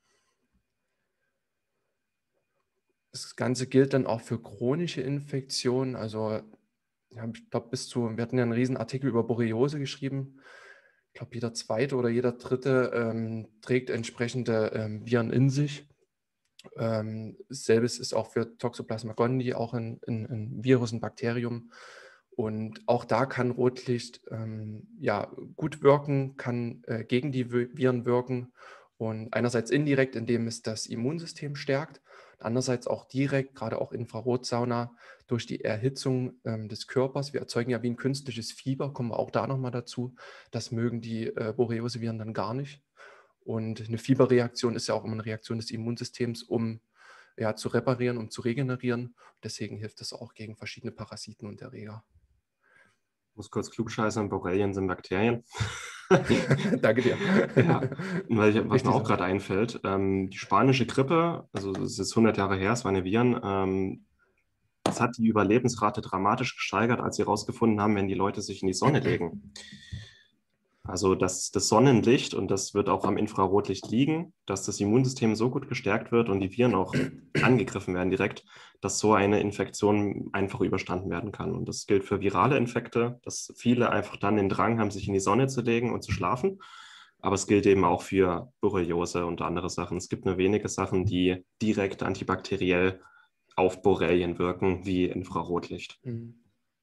Das Ganze gilt dann auch für chronische Infektionen. Also, ja, ich glaube, wir hatten ja einen riesen Artikel über Borreliose geschrieben. Ich glaube, jeder zweite oder jeder dritte trägt entsprechende Viren in sich. Selbes ist auch für Toxoplasma gondii, auch ein Virus, ein Bakterium. Und auch da kann Rotlicht ja, gut wirken, kann gegen die Viren wirken. Und einerseits indirekt, indem es das Immunsystem stärkt, andererseits auch direkt, gerade auch Infrarotsauna, durch die Erhitzung des Körpers. Wir erzeugen ja wie ein künstliches Fieber, kommen wir auch da nochmal dazu. Das mögen die Borreliose-Viren dann gar nicht. Und eine Fieberreaktion ist ja auch immer eine Reaktion des Immunsystems, um ja, zu reparieren, um zu regenerieren. Deswegen hilft es auch gegen verschiedene Parasiten und Erreger. Ich muss kurz klugscheißern, Borrelien sind Bakterien. Danke dir. Ja, was mir Richtig auch so. gerade einfällt, die spanische Grippe, also es ist 100 Jahre her, es waren ja Viren, das hat die Überlebensrate dramatisch gesteigert, als sie herausgefunden haben, wenn die Leute sich in die Sonne legen. Also das Sonnenlicht, und das wird auch am Infrarotlicht liegen, dass das Immunsystem so gut gestärkt wird und die Viren auch angegriffen werden direkt, dass so eine Infektion einfach überstanden werden kann. Und das gilt für virale Infekte, dass viele einfach dann den Drang haben, sich in die Sonne zu legen und zu schlafen. Aber es gilt eben auch für Borreliose und andere Sachen. Es gibt nur wenige Sachen, die direkt antibakteriell auf Borrelien wirken, wie Infrarotlicht. Mhm.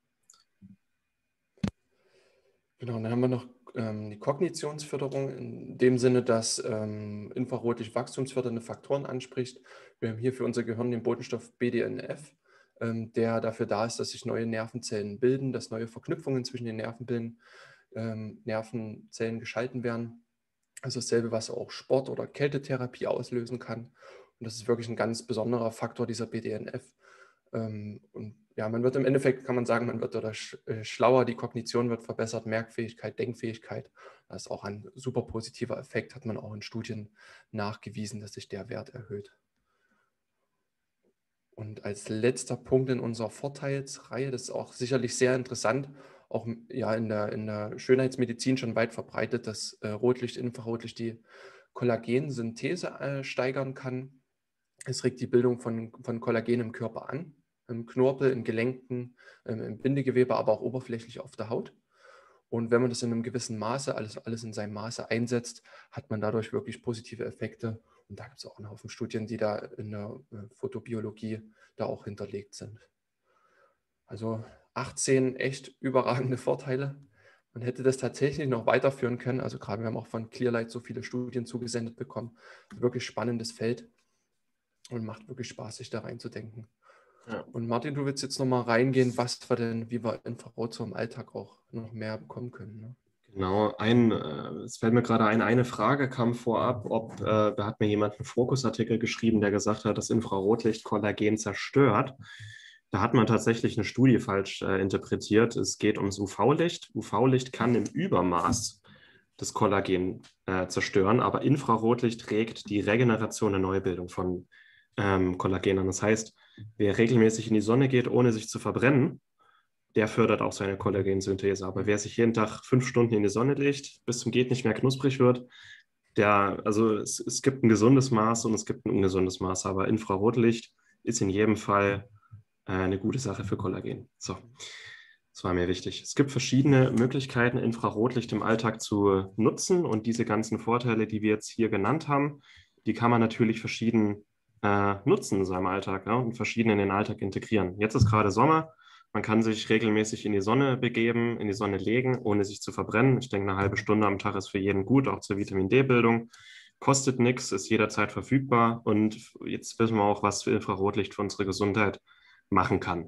Genau, dann haben wir noch die Kognitionsförderung in dem Sinne, dass Infrarotlicht wachstumsfördernde Faktoren anspricht. Wir haben hier für unser Gehirn den Botenstoff BDNF, der dafür da ist, dass sich neue Nervenzellen bilden, dass neue Verknüpfungen zwischen den Nervenzellen geschalten werden. Also dasselbe, was auch Sport- oder Kältetherapie auslösen kann. Und das ist wirklich ein ganz besonderer Faktor, dieser BDNF. Und ja, man wird im Endeffekt, kann man sagen, man wird dadurch schlauer, die Kognition wird verbessert, Merkfähigkeit, Denkfähigkeit. Das ist auch ein super positiver Effekt, hat man auch in Studien nachgewiesen, dass sich der Wert erhöht. Und als letzter Punkt in unserer Vorteilsreihe, das ist auch sicherlich sehr interessant, auch ja, in der Schönheitsmedizin schon weit verbreitet, dass Rotlicht, Infrarotlicht die Kollagensynthese steigern kann. Es regt die Bildung von Kollagen im Körper an, im Knorpel, in Gelenken, im Bindegewebe, aber auch oberflächlich auf der Haut. Und wenn man das in einem gewissen Maße, alles in seinem Maße einsetzt, hat man dadurch wirklich positive Effekte. Und da gibt es auch einen Haufen Studien, die da in der Photobiologie da auch hinterlegt sind. Also 18 echt überragende Vorteile. Man hätte das tatsächlich noch weiterführen können. Also gerade wir haben auch von Clearlight so viele Studien zugesendet bekommen. Wirklich spannendes Feld und macht wirklich Spaß, sich da reinzudenken. Ja. Und Martin, du willst jetzt nochmal reingehen, wie wir Infrarot so im Alltag auch noch mehr bekommen können. Ne? Genau, es fällt mir gerade ein, eine Frage kam vorab, da hat mir jemand einen Fokusartikel geschrieben, der gesagt hat, dass Infrarotlicht Kollagen zerstört. Da hat man tatsächlich eine Studie falsch interpretiert. Es geht ums UV-Licht. UV-Licht kann im Übermaß das Kollagen zerstören, aber Infrarotlicht regt die Regeneration und Neubildung von Kollagen an. Das heißt, wer regelmäßig in die Sonne geht, ohne sich zu verbrennen, der fördert auch seine Kollagensynthese. Aber wer sich jeden Tag 5 Stunden in die Sonne legt, bis zum geht nicht mehr knusprig wird, also es gibt ein gesundes Maß und es gibt ein ungesundes Maß. Aber Infrarotlicht ist in jedem Fall eine gute Sache für Kollagen. So, das war mir wichtig. Es gibt verschiedene Möglichkeiten, Infrarotlicht im Alltag zu nutzen, und diese ganzen Vorteile, die wir jetzt hier genannt haben, die kann man natürlich verschieden nutzen in seinem Alltag, ja, und verschieden in den Alltag integrieren. Jetzt ist gerade Sommer. Man kann sich regelmäßig in die Sonne begeben, in die Sonne legen, ohne sich zu verbrennen. Ich denke, eine halbe Stunde am Tag ist für jeden gut, auch zur Vitamin D-Bildung. Kostet nichts, ist jederzeit verfügbar. Und jetzt wissen wir auch, was Infrarotlicht für unsere Gesundheit machen kann.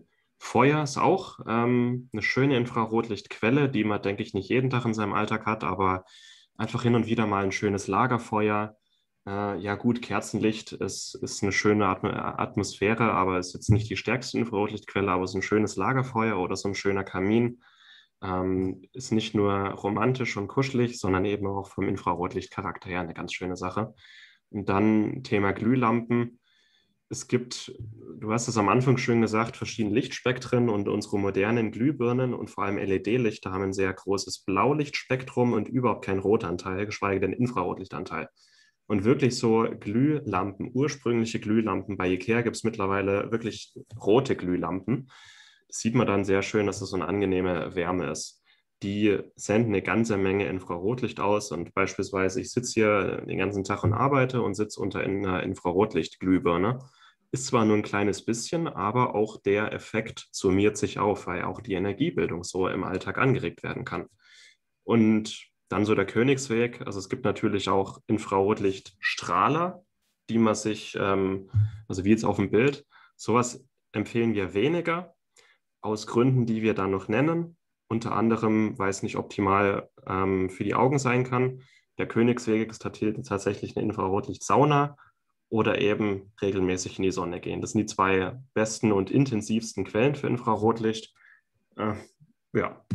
Feuer ist auch eine schöne Infrarotlichtquelle, die man, denke ich, nicht jeden Tag in seinem Alltag hat, aber einfach hin und wieder mal ein schönes Lagerfeuer. Ja gut, Kerzenlicht ist eine schöne Atmosphäre, aber ist jetzt nicht die stärkste Infrarotlichtquelle, aber so ein schönes Lagerfeuer oder so ein schöner Kamin ist nicht nur romantisch und kuschelig, sondern eben auch vom Infrarotlichtcharakter her eine ganz schöne Sache. Und dann Thema Glühlampen. Es gibt, du hast es am Anfang schön gesagt, verschiedene Lichtspektren und unsere modernen Glühbirnen und vor allem LED-Lichter haben ein sehr großes Blaulichtspektrum und überhaupt keinen Rotanteil, geschweige denn Infrarotlichtanteil. Und wirklich so Glühlampen, ursprüngliche Glühlampen, bei IKEA gibt es mittlerweile wirklich rote Glühlampen. Das sieht man dann sehr schön, dass es so eine angenehme Wärme ist. Die senden eine ganze Menge Infrarotlicht aus und beispielsweise ich sitze hier den ganzen Tag und arbeite und sitze unter einer Infrarotlichtglühbirne. Ist zwar nur ein kleines bisschen, aber auch der Effekt summiert sich auf, weil auch die Energiebildung so im Alltag angeregt werden kann. Und dann so der Königsweg. Also es gibt natürlich auch Infrarotlichtstrahler, die man sich, also wie jetzt auf dem Bild, sowas empfehlen wir weniger, aus Gründen, die wir dann noch nennen. Unter anderem, weil es nicht optimal für die Augen sein kann. Der Königsweg ist tatsächlich eine Infrarotlichtsauna oder eben regelmäßig in die Sonne gehen. Das sind die zwei besten und intensivsten Quellen für Infrarotlicht. Äh, ja.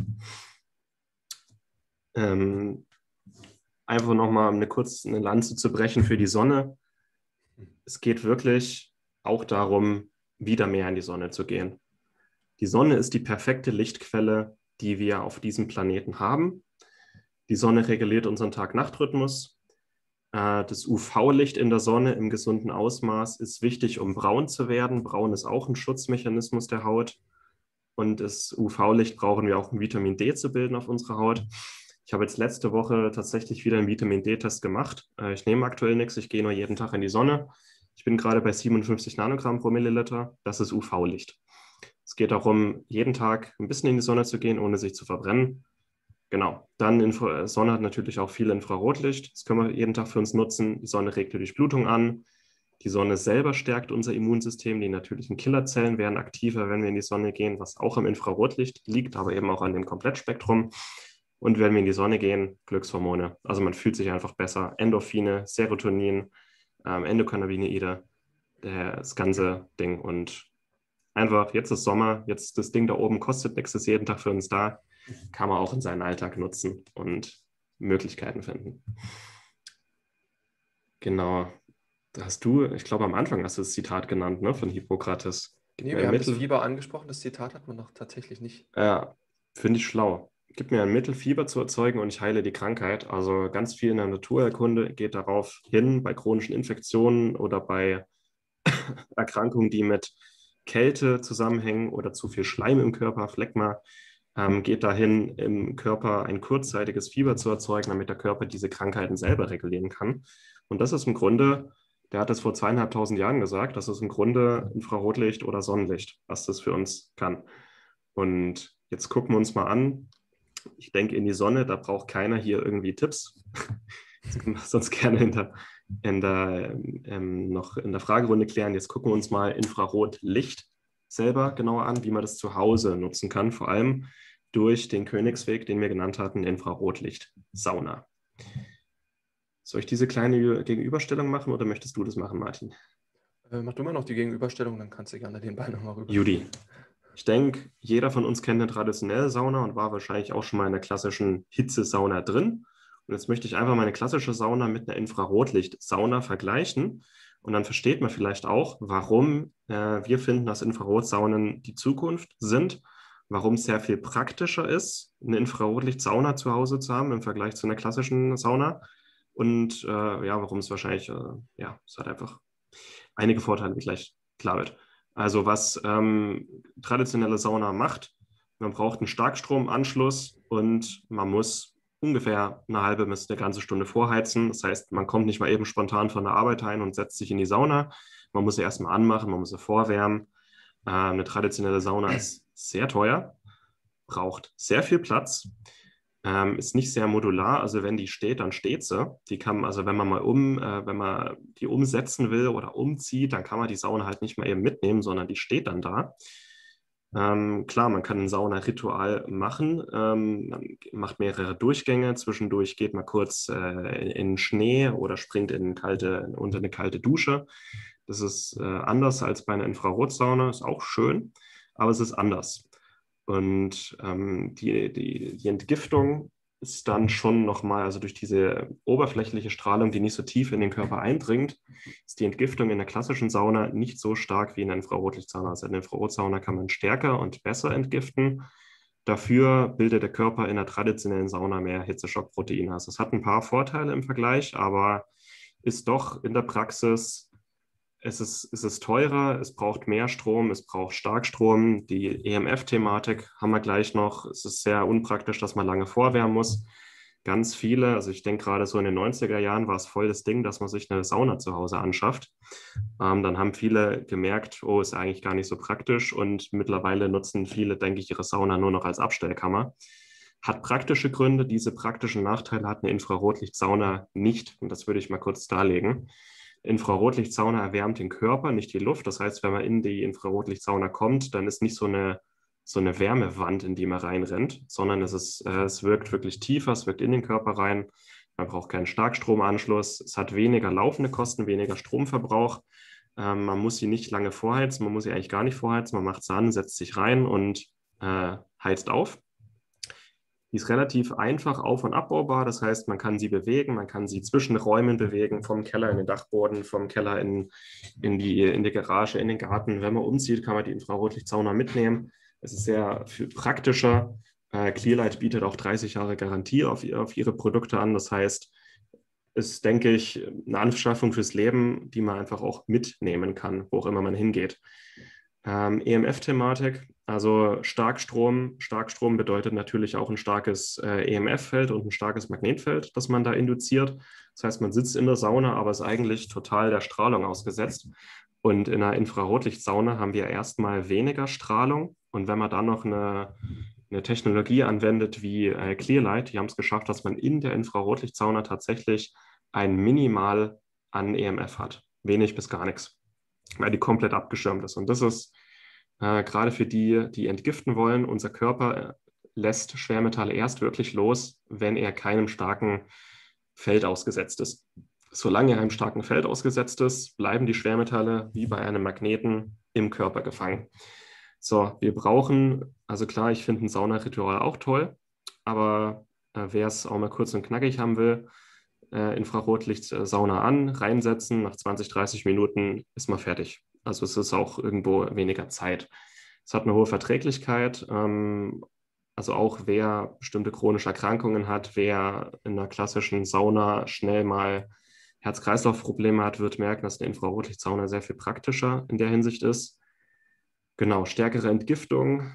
Einfach nochmal eine Lanze zu brechen für die Sonne. Es geht wirklich auch darum, wieder mehr in die Sonne zu gehen. Die Sonne ist die perfekte Lichtquelle, die wir auf diesem Planeten haben. Die Sonne reguliert unseren Tag-Nacht-Rhythmus. Das UV-Licht in der Sonne im gesunden Ausmaß ist wichtig, um braun zu werden. Braun ist auch ein Schutzmechanismus der Haut. Und das UV-Licht brauchen wir auch, um Vitamin D zu bilden auf unserer Haut. Ich habe jetzt letzte Woche tatsächlich wieder einen Vitamin D-Test gemacht. Ich nehme aktuell nichts, ich gehe nur jeden Tag in die Sonne. Ich bin gerade bei 57 Nanogramm pro Milliliter. Das ist UV-Licht. Es geht darum, jeden Tag ein bisschen in die Sonne zu gehen, ohne sich zu verbrennen. Genau. Dann Sonne hat natürlich auch viel Infrarotlicht. Das können wir jeden Tag für uns nutzen. Die Sonne regt die Durchblutung an. Die Sonne selber stärkt unser Immunsystem. Die natürlichen Killerzellen werden aktiver, wenn wir in die Sonne gehen, was auch am Infrarotlicht liegt, aber eben auch an dem Komplettspektrum. Und wenn wir in die Sonne gehen, Glückshormone. Also man fühlt sich einfach besser. Endorphine, Serotonin, Endokannabinoide, das ganze Ding. Und einfach, jetzt ist Sommer, jetzt das Ding da oben kostet nichts, ist jeden Tag für uns da. Kann man auch in seinen Alltag nutzen und Möglichkeiten finden. Genau. Ich glaube, am Anfang hast du das Zitat genannt, ne, von Hippokrates. Nee, wir haben das Fieber angesprochen, das Zitat hat man noch tatsächlich nicht. Ja, finde ich schlau. Gib mir ein Mittel, Fieber zu erzeugen und ich heile die Krankheit. Also ganz viel in der Naturheilkunde geht darauf hin, bei chronischen Infektionen oder bei Erkrankungen, die mit Kälte zusammenhängen oder zu viel Schleim im Körper, Phlegma, geht dahin, im Körper ein kurzzeitiges Fieber zu erzeugen, damit der Körper diese Krankheiten selber regulieren kann. Und das ist im Grunde, der hat es vor 2.500 Jahren gesagt, das ist im Grunde Infrarotlicht oder Sonnenlicht, was das für uns kann. Und jetzt gucken wir uns mal an. Ich denke, in die Sonne, da braucht keiner hier irgendwie Tipps. Das können wir sonst gerne noch in der Fragerunde klären. Jetzt gucken wir uns mal Infrarotlicht selber genauer an, wie man das zu Hause nutzen kann, vor allem durch den Königsweg, den wir genannt hatten, Infrarotlicht-Sauna. Soll ich diese kleine Gegenüberstellung machen oder möchtest du das machen, Martin? Mach du mal noch die Gegenüberstellung, dann kannst du gerne den Ball nochmal rüber. Judy, ich denke, jeder von uns kennt eine traditionelle Sauna und war wahrscheinlich auch schon mal in einer klassischen Hitzesauna drin. Und jetzt möchte ich einfach meine klassische Sauna mit einer Infrarotlichtsauna vergleichen. Und dann versteht man vielleicht auch, warum wir finden, dass Infrarotsaunen die Zukunft sind, warum es sehr viel praktischer ist, eine Infrarotlichtsauna zu Hause zu haben im Vergleich zu einer klassischen Sauna. Und ja, warum es wahrscheinlich, es hat einfach einige Vorteile, wie gleich klar wird. Also was traditionelle Sauna macht, man braucht einen Starkstromanschluss und man muss ungefähr eine halbe bis eine ganze Stunde vorheizen. Das heißt, man kommt nicht mal eben spontan von der Arbeit heim und setzt sich in die Sauna. Man muss sie erstmal anmachen, man muss sie vorwärmen. Eine traditionelle Sauna ist sehr teuer, braucht sehr viel Platz, ist nicht sehr modular. Also wenn die steht, dann steht sie. Die kann, also wenn man wenn man die umsetzen will oder umzieht, dann kann man die Sauna halt nicht mal eben mitnehmen, sondern die steht dann da. Klar, man kann ein Saunaritual machen. Man macht mehrere Durchgänge. Zwischendurch geht man kurz in Schnee oder springt unter eine kalte Dusche. Das ist anders als bei einer Infrarotsauna. Ist auch schön, aber es ist anders. Und die Entgiftung ist dann schon nochmal, also durch diese oberflächliche Strahlung, die nicht so tief in den Körper eindringt, ist die Entgiftung in der klassischen Sauna nicht so stark wie in der Infrarotlichtsauna. Also in der Infrarotsauna kann man stärker und besser entgiften. Dafür bildet der Körper in der traditionellen Sauna mehr Hitzeschockproteine. Also es hat ein paar Vorteile im Vergleich, aber ist doch in der Praxis, es ist teurer, es braucht mehr Strom, es braucht Starkstrom. Die EMF-Thematik haben wir gleich noch. Es ist sehr unpraktisch, dass man lange vorwärmen muss. Ganz viele, also ich denke gerade so in den 90er Jahren war es voll das Ding, dass man sich eine Sauna zu Hause anschafft. Dann haben viele gemerkt, oh, ist eigentlich gar nicht so praktisch und mittlerweile nutzen viele, denke ich, ihre Sauna nur noch als Abstellkammer. Hat praktische Gründe. Diese praktischen Nachteile hat eine Infrarotlichtsauna nicht und das würde ich mal kurz darlegen. Infrarotlichtsauna erwärmt den Körper, nicht die Luft. Das heißt, wenn man in die Infrarotlichtsauna kommt, dann ist nicht so eine Wärmewand, in die man reinrennt, sondern es wirkt wirklich tiefer, es wirkt in den Körper rein. Man braucht keinen Starkstromanschluss. Es hat weniger laufende Kosten, weniger Stromverbrauch. Man muss sie nicht lange vorheizen, man muss sie eigentlich gar nicht vorheizen. Man macht es an, setzt sich rein und heizt auf. Die ist relativ einfach auf- und abbaubar. Das heißt, man kann sie bewegen, man kann sie zwischen Räumen bewegen, vom Keller in den Dachboden, vom Keller in die Garage, in den Garten. Wenn man umzieht, kann man die Infrarotlichtsauna mitnehmen. Es ist sehr viel praktischer. Clearlight bietet auch 30 Jahre Garantie auf ihre Produkte an. Das heißt, ist, denke ich, eine Anschaffung fürs Leben, die man einfach auch mitnehmen kann, wo auch immer man hingeht. EMF-Thematik, also Starkstrom. Starkstrom bedeutet natürlich auch ein starkes EMF-Feld und ein starkes Magnetfeld, das man da induziert. Das heißt, man sitzt in der Sauna, aber ist eigentlich total der Strahlung ausgesetzt. Und in einer Infrarotlichtsauna haben wir erstmal weniger Strahlung. Und wenn man dann noch eine Technologie anwendet wie Clearlight, die haben es geschafft, dass man in der Infrarotlichtsauna tatsächlich ein Minimal an EMF hat. Wenig bis gar nichts, weil die komplett abgeschirmt ist. Und das ist gerade für die, die entgiften wollen, unser Körper lässt Schwermetalle erst wirklich los, wenn er keinem starken Feld ausgesetzt ist. Solange er einem starken Feld ausgesetzt ist, bleiben die Schwermetalle wie bei einem Magneten im Körper gefangen. So, wir brauchen, also klar, ich finde ein Saunaritual auch toll, aber wer es auch mal kurz und knackig haben will, Infrarotlicht-Sauna an, reinsetzen, nach 20, 30 Minuten ist man fertig. Also es ist auch irgendwo weniger Zeit. Es hat eine hohe Verträglichkeit. Also auch wer bestimmte chronische Erkrankungen hat, wer in einer klassischen Sauna schnell mal Herz-Kreislauf-Probleme hat, wird merken, dass eine Infrarotlichtsauna sehr viel praktischer in der Hinsicht ist. Genau, stärkere Entgiftung.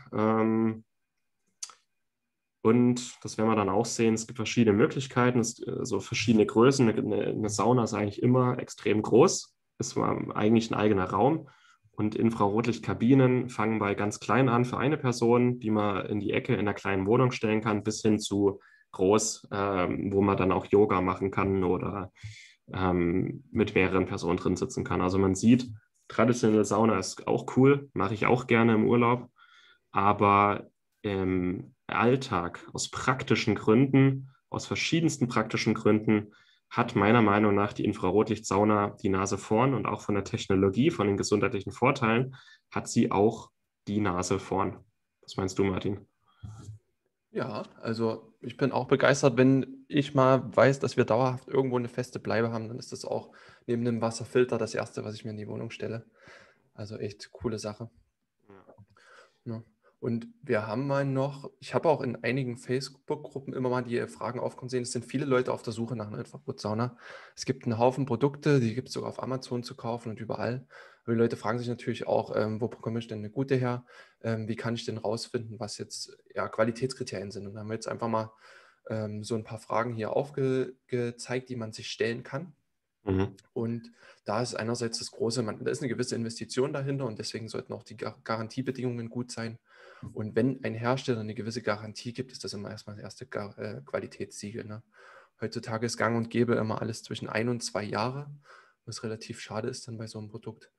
Und das werden wir dann auch sehen. Es gibt verschiedene Möglichkeiten, so verschiedene Größen. Eine Sauna ist eigentlich immer extrem groß. Es war eigentlich ein eigener Raum. Und Infrarotlichtkabinen fangen bei ganz klein an für eine Person, die man in die Ecke in einer kleinen Wohnung stellen kann, bis hin zu groß, wo man dann auch Yoga machen kann oder mit mehreren Personen drin sitzen kann. Also man sieht, traditionelle Sauna ist auch cool, mache ich auch gerne im Urlaub. Aber im Alltag aus praktischen Gründen, aus verschiedensten praktischen Gründen, hat meiner Meinung nach die Infrarotlichtsauna die Nase vorn und auch von der Technologie, von den gesundheitlichen Vorteilen, hat sie auch die Nase vorn. Was meinst du, Martin? Ja, also ich bin auch begeistert, wenn ich mal weiß, dass wir dauerhaft irgendwo eine feste Bleibe haben, dann ist das auch neben dem Wasserfilter das Erste, was ich mir in die Wohnung stelle. Also echt coole Sache. Ja. Und wir haben mal noch, ich habe auch in einigen Facebook-Gruppen immer mal die Fragen aufkommen sehen, es sind viele Leute auf der Suche nach einer Infrarotsauna. Es gibt einen Haufen Produkte, die gibt es sogar auf Amazon zu kaufen und überall. Aber die Leute fragen sich natürlich auch, wo bekomme ich denn eine gute her? Wie kann ich denn rausfinden, was jetzt ja, Qualitätskriterien sind? Und da haben wir jetzt einfach mal so ein paar Fragen hier aufgezeigt, die man sich stellen kann. Mhm. Und da ist einerseits das Große, da ist eine gewisse Investition dahinter und deswegen sollten auch die Garantiebedingungen gut sein. Und wenn ein Hersteller eine gewisse Garantie gibt, ist das immer erstmal das erste Qualitätssiegel. Ne? Heutzutage ist gang und gäbe immer alles zwischen 1 und 2 Jahre, was relativ schade ist dann bei so einem Produkt.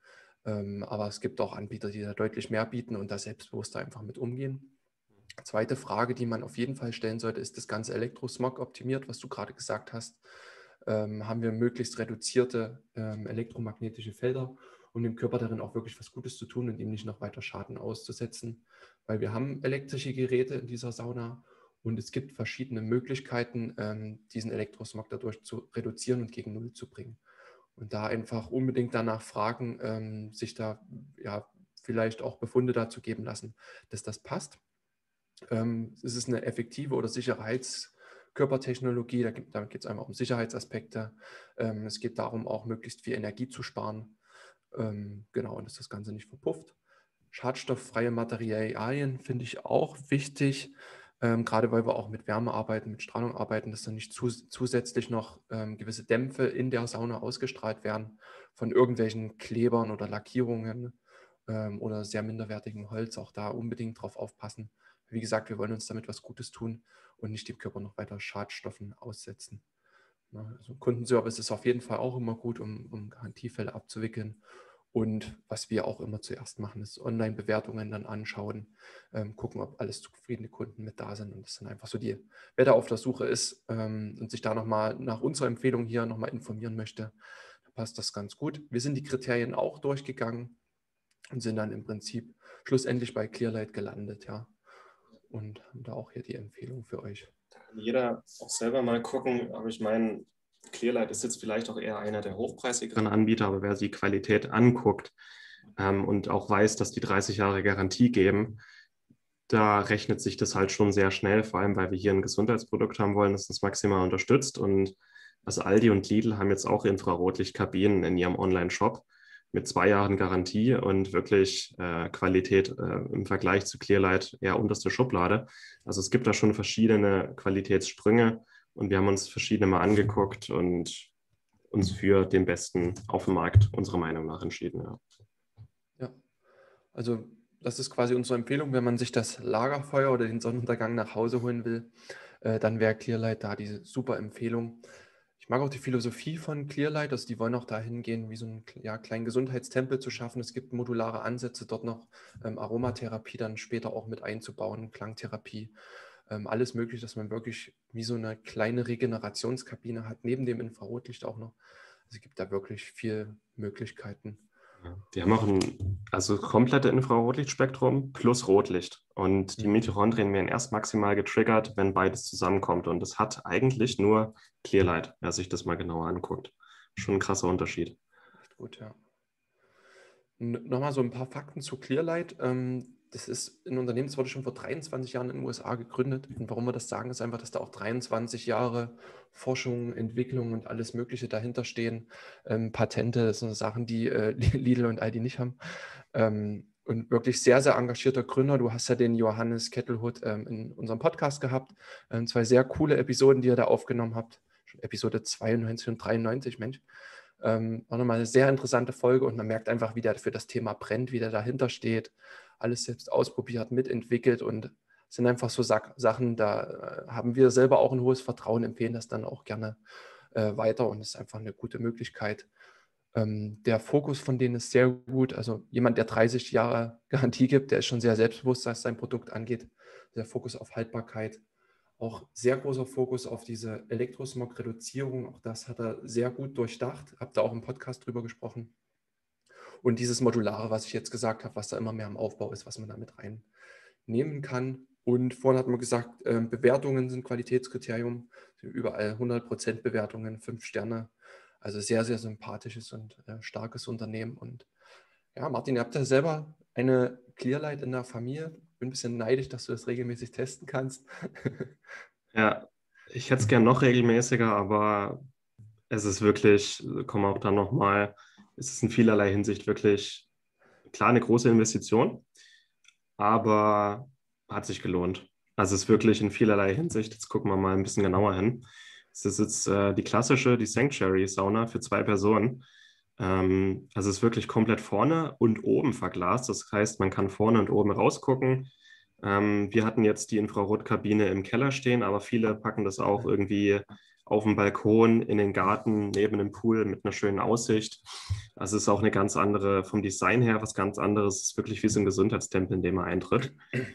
Aber es gibt auch Anbieter, die da deutlich mehr bieten und da selbstbewusster einfach mit umgehen. Zweite Frage, die man auf jeden Fall stellen sollte, ist das ganze Elektrosmog optimiert, was du gerade gesagt hast? Haben wir möglichst reduzierte elektromagnetische Felder, um dem Körper darin auch wirklich was Gutes zu tun und ihm nicht noch weiter Schaden auszusetzen? Weil wir haben elektrische Geräte in dieser Sauna und es gibt verschiedene Möglichkeiten, diesen Elektrosmog dadurch zu reduzieren und gegen Null zu bringen. Und da einfach unbedingt danach fragen, sich da ja vielleicht auch Befunde dazu geben lassen, dass das passt. Es ist eine effektive oder sichere Heizkörpertechnologie. Damit geht es einmal um Sicherheitsaspekte. Es geht darum, auch möglichst viel Energie zu sparen. Genau, und dass das Ganze nicht verpufft. Schadstofffreie Materialien finde ich auch wichtig, gerade weil wir auch mit Wärme arbeiten, mit Strahlung arbeiten, dass dann nicht zusätzlich noch gewisse Dämpfe in der Sauna ausgestrahlt werden von irgendwelchen Klebern oder Lackierungen oder sehr minderwertigem Holz. Auch da unbedingt drauf aufpassen. Wie gesagt, wir wollen uns damit was Gutes tun und nicht dem Körper noch weiter Schadstoffen aussetzen. Also Kundenservice ist auf jeden Fall auch immer gut, um Garantiefälle abzuwickeln. Und was wir auch immer zuerst machen, ist Online-Bewertungen dann anschauen, gucken, ob alles zufriedene Kunden mit da sind. Und das dann einfach so wer da auf der Suche ist und sich da nochmal nach unserer Empfehlung hier nochmal informieren möchte, dann passt das ganz gut. Wir sind die Kriterien auch durchgegangen und sind dann im Prinzip schlussendlich bei Clearlight gelandet, ja. Und haben da auch hier die Empfehlung für euch. Da kann jeder auch selber mal gucken, aber ich meine, Clearlight ist jetzt vielleicht auch eher einer der hochpreisigeren Anbieter, aber wer sich die Qualität anguckt und auch weiß, dass die 30 Jahre Garantie geben, da rechnet sich das halt schon sehr schnell, vor allem weil wir hier ein Gesundheitsprodukt haben wollen, das uns maximal unterstützt. Und also Aldi und Lidl haben jetzt auch Infrarotlichtkabinen in ihrem Online-Shop mit 2 Jahren Garantie und wirklich Qualität im Vergleich zu Clearlight eher unterste Schublade. Also es gibt da schon verschiedene Qualitätssprünge und wir haben uns verschiedene mal angeguckt und uns für den besten auf dem Markt unserer Meinung nach entschieden. Ja. Ja, also das ist quasi unsere Empfehlung, wenn man sich das Lagerfeuer oder den Sonnenuntergang nach Hause holen will, dann wäre Clearlight da diese super Empfehlung. Ich mag auch die Philosophie von Clearlight, also die wollen auch dahin gehen, wie so einen kleinen Gesundheitstempel zu schaffen. Es gibt modulare Ansätze, dort noch Aromatherapie dann später auch mit einzubauen, Klangtherapie, alles möglich, dass man wirklich wie so eine kleine Regenerationskabine hat, neben dem Infrarotlicht auch noch. Also es gibt da wirklich viele Möglichkeiten. Ja, die haben auch also komplette Infrarotlichtspektrum plus Rotlicht. Und die Mitochondrien werden erst maximal getriggert, wenn beides zusammenkommt. Und das hat eigentlich nur Clearlight, wer sich das mal genauer anguckt. Schon ein krasser Unterschied. Echt gut, ja. Nochmal so ein paar Fakten zu Clearlight. Das ist ein Unternehmen, das wurde schon vor 23 Jahren in den USA gegründet. Und warum wir das sagen, ist einfach, dass da auch 23 Jahre Forschung, Entwicklung und alles Mögliche dahinter stehen. Patente, das sind Sachen, die Lidl und Aldi nicht haben. Und wirklich sehr, sehr engagierter Gründer. Du hast ja den Johannes Kettelhut in unserem Podcast gehabt. 2 sehr coole Episoden, die ihr da aufgenommen habt. Schon Episode 92 und 93, Mensch. War nochmal eine sehr interessante Folge und man merkt einfach, wie der für das Thema brennt, wie der dahinter steht, alles selbst ausprobiert, mitentwickelt und es sind einfach so Sachen, da haben wir selber auch ein hohes Vertrauen, empfehlen das dann auch gerne weiter und es ist einfach eine gute Möglichkeit. Der Fokus von denen ist sehr gut, also jemand, der 30 Jahre Garantie gibt, der ist schon sehr selbstbewusst, was sein Produkt angeht. Der Fokus auf Haltbarkeit. Auch sehr großer Fokus auf diese Elektrosmog-Reduzierung. Auch das hat er sehr gut durchdacht. Habt da auch im Podcast drüber gesprochen. Und dieses Modulare, was ich jetzt gesagt habe, was da immer mehr im Aufbau ist, was man da mit reinnehmen kann. Und vorhin hat man gesagt, Bewertungen sind Qualitätskriterium. Überall 100% Bewertungen, 5 Sterne. Also sehr, sehr sympathisches und starkes Unternehmen. Und ja, Martin, ihr habt ja selber eine Clearlight in der Familie. Bin ein bisschen neidisch, dass du das regelmäßig testen kannst. Ja, ich hätte es gern noch regelmäßiger, aber es ist wirklich, kommen auch dann nochmal, es ist in vielerlei Hinsicht wirklich klar eine große Investition, aber hat sich gelohnt. Also es ist wirklich in vielerlei Hinsicht, jetzt gucken wir mal ein bisschen genauer hin. Es ist jetzt die klassische, die Sanctuary-Sauna für 2 Personen. Also es ist wirklich komplett vorne und oben verglast. Das heißt, man kann vorne und oben rausgucken. Wir hatten jetzt die Infrarotkabine im Keller stehen, aber viele packen das auch irgendwie auf dem Balkon, in den Garten, neben dem Pool mit einer schönen Aussicht. Also es ist auch eine ganz andere, vom Design her was ganz anderes. Es ist wirklich wie so ein Gesundheitstempel, in dem man eintritt.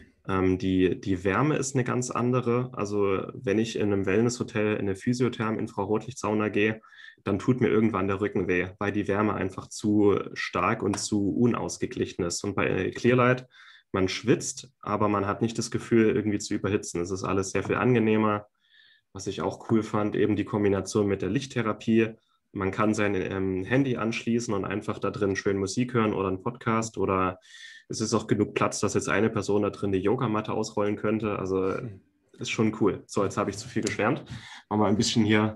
Die Wärme ist eine ganz andere. Also wenn ich in einem Wellnesshotel in eine Physiotherm Infrarotlichtsauna gehe, dann tut mir irgendwann der Rücken weh, weil die Wärme einfach zu stark und zu unausgeglichen ist. Und bei Clearlight, man schwitzt, aber man hat nicht das Gefühl, irgendwie zu überhitzen. Es ist alles sehr viel angenehmer. Was ich auch cool fand, eben die Kombination mit der Lichttherapie. Man kann sein Handy anschließen und einfach da drin schön Musik hören oder einen Podcast, oder es ist auch genug Platz, dass jetzt eine Person da drin die Yogamatte ausrollen könnte. Also ist schon cool. So, jetzt habe ich zu viel geschwärmt. Machen wir ein bisschen hier.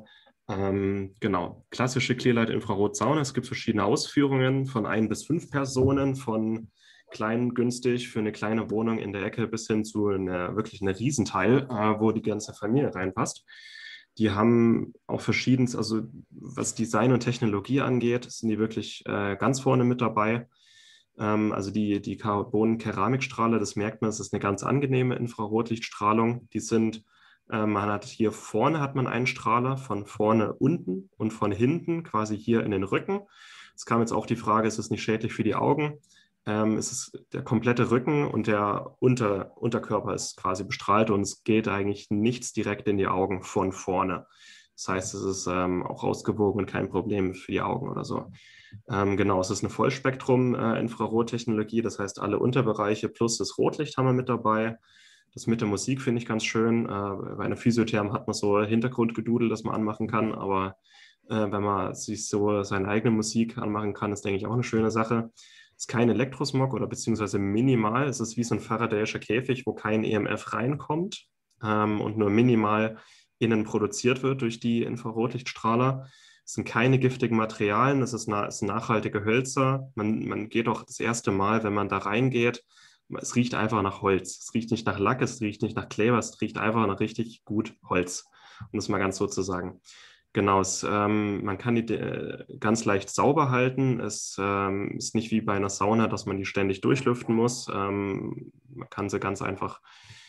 Genau, klassische Clearlight Infrarot-Sauna. Es gibt verschiedene Ausführungen von 1 bis 5 Personen, von klein, günstig für eine kleine Wohnung in der Ecke bis hin zu wirklich einer Riesenteil, wo die ganze Familie reinpasst. Die haben auch verschiedenes, also was Design und Technologie angeht, sind die wirklich ganz vorne mit dabei. Also die Carbon-Keramikstrahle, das merkt man, das ist eine ganz angenehme Infrarotlichtstrahlung. Die sind, man hat hier vorne hat man einen Strahler, von vorne unten und von hinten quasi hier in den Rücken. Es kam jetzt auch die Frage, ist es nicht schädlich für die Augen? Es ist der komplette Rücken und der Unterkörper ist quasi bestrahlt und es geht eigentlich nichts direkt in die Augen von vorne. Das heißt, es ist auch ausgewogen und kein Problem für die Augen oder so. Genau, es ist eine Vollspektrum-Infrarottechnologie, das heißt, alle Unterbereiche plus das Rotlicht haben wir mit dabei. Das mit der Musik finde ich ganz schön. Bei einer Physiotherm hat man so Hintergrundgedudel, das man anmachen kann, aber wenn man sich so seine eigene Musik anmachen kann, ist, denke ich, auch eine schöne Sache. Es ist kein Elektrosmog oder beziehungsweise minimal. Es ist wie so ein Faradayischer Käfig, wo kein EMF reinkommt und nur minimal innen produziert wird durch die Infrarotlichtstrahler. Es sind keine giftigen Materialien, es sind nachhaltige Hölzer. Man geht auch das erste Mal, wenn man da reingeht, es riecht einfach nach Holz. Es riecht nicht nach Lack, es riecht nicht nach Kleber, es riecht einfach nach richtig gut Holz, um das mal ganz so zu sagen. Genau, man kann die ganz leicht sauber halten. Es ist nicht wie bei einer Sauna, dass man die ständig durchlüften muss. Man kann sie ganz einfach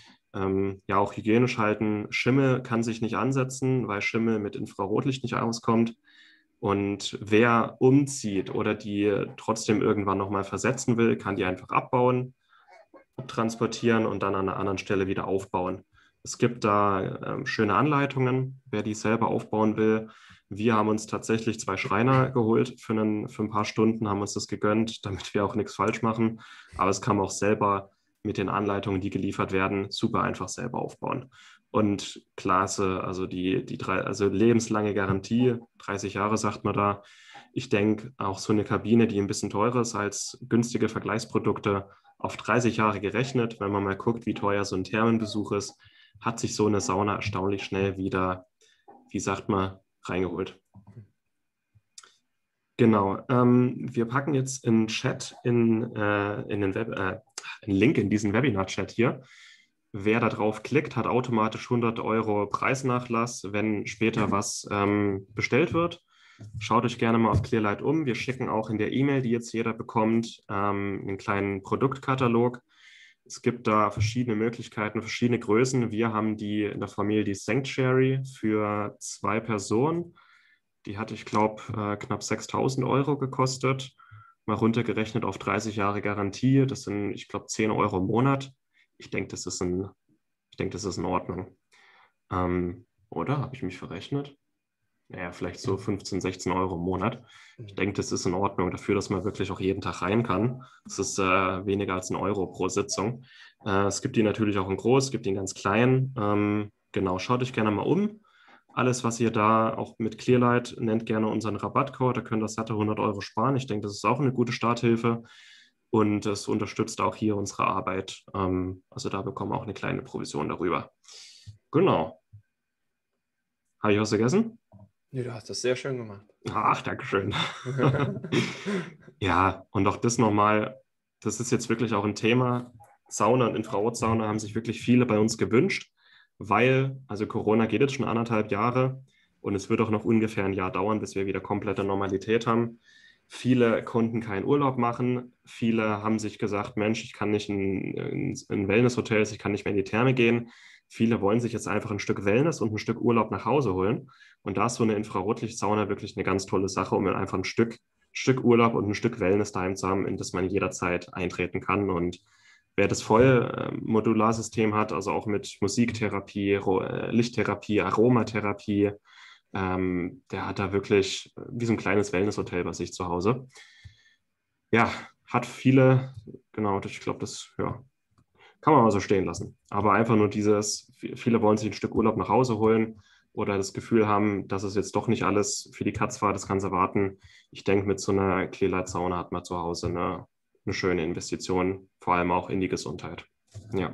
ja auch hygienisch halten. Schimmel kann sich nicht ansetzen, weil Schimmel mit Infrarotlicht nicht auskommt. Und wer umzieht oder die trotzdem irgendwann nochmal versetzen will, kann die einfach abbauen, abtransportieren und dann an einer anderen Stelle wieder aufbauen. Es gibt da schöne Anleitungen, wer die selber aufbauen will. Wir haben uns tatsächlich 2 Schreiner geholt für ein paar Stunden, haben uns das gegönnt, damit wir auch nichts falsch machen. Aber es kann man auch selber mit den Anleitungen, die geliefert werden, super einfach selber aufbauen. Und klasse, also also lebenslange Garantie, 30 Jahre sagt man da. Ich denke, auch so eine Kabine, die ein bisschen teurer ist als günstige Vergleichsprodukte, auf 30 Jahre gerechnet, wenn man mal guckt, wie teuer so ein Thermenbesuch ist, hat sich so eine Sauna erstaunlich schnell wieder, wie sagt man, reingeholt. Genau. Wir packen jetzt in den Chat, einen Link in diesen Webinar-Chat hier. Wer da drauf klickt, hat automatisch 100 € Preisnachlass, wenn später was bestellt wird. Schaut euch gerne mal auf Clearlight um. Wir schicken auch in der E-Mail, die jetzt jeder bekommt, einen kleinen Produktkatalog. Es gibt da verschiedene Möglichkeiten, verschiedene Größen. Wir haben die in der Familie die Sanctuary für 2 Personen. Die hat, ich glaube, knapp 6.000 € gekostet. Mal runtergerechnet auf 30 Jahre Garantie. Das sind, ich glaube, 10 € im Monat. Ich denke, das ist in Ordnung. Oder? Habe ich mich verrechnet? Naja, vielleicht so 15, 16 € im Monat. Ich denke, das ist in Ordnung dafür, dass man wirklich auch jeden Tag rein kann. Das ist weniger als 1 € pro Sitzung. Es gibt die natürlich auch in groß, es gibt die in ganz klein. Genau, schaut euch gerne mal um. Alles, was ihr da auch mit Clearlight, nennt gerne unseren Rabattcode, da könnt ihr satte 100 € sparen. Ich denke, das ist auch eine gute Starthilfe und es unterstützt auch hier unsere Arbeit. Also da bekommen wir auch eine kleine Provision darüber. Genau. Habe ich was vergessen? Nee, du hast das sehr schön gemacht. Ach, Dankeschön. Ja, und auch das nochmal, das ist jetzt wirklich auch ein Thema. Sauna und Infrarotsauna haben sich wirklich viele bei uns gewünscht, weil, also Corona geht jetzt schon 1,5 Jahre und es wird auch noch ungefähr ein Jahr dauern, bis wir wieder komplette Normalität haben. Viele konnten keinen Urlaub machen. Viele haben sich gesagt, Mensch, ich kann nicht in Wellnesshotels, ich kann nicht mehr in die Therme gehen. Viele wollen sich jetzt einfach ein Stück Wellness und ein Stück Urlaub nach Hause holen. Und da ist so eine Infrarotlichtsauna wirklich eine ganz tolle Sache, um einfach ein Stück Stück Urlaub und ein Stück Wellness daheim zu haben, in das man jederzeit eintreten kann. Und wer das voll Modularsystem hat, also auch mit Musiktherapie, Lichttherapie, Aromatherapie, der hat da wirklich wie so ein kleines Wellnesshotel bei sich zu Hause. Ja, hat viele, genau, ich glaube, das ja, kann man mal so stehen lassen. Aber einfach nur viele wollen sich ein Stück Urlaub nach Hause holen oder das Gefühl haben, dass es jetzt doch nicht alles für die Katz war, das kann sie warten. Ich denke, mit so einer Clearlight-Sauna hat man zu Hause eine schöne Investition, vor allem auch in die Gesundheit. Ja.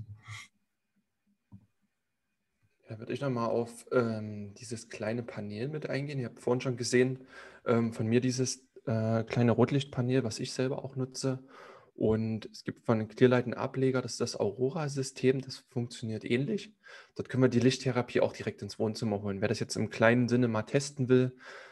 Da würde ich nochmal auf dieses kleine Panel mit eingehen. Ihr habt vorhin schon gesehen, von mir dieses kleine Rotlichtpanel, was ich selber auch nutze. Und es gibt von Clearlight einen Ableger, das ist das Aurora-System, das funktioniert ähnlich. Dort können wir die Lichttherapie auch direkt ins Wohnzimmer holen. Wer das jetzt im kleinen Sinne mal testen will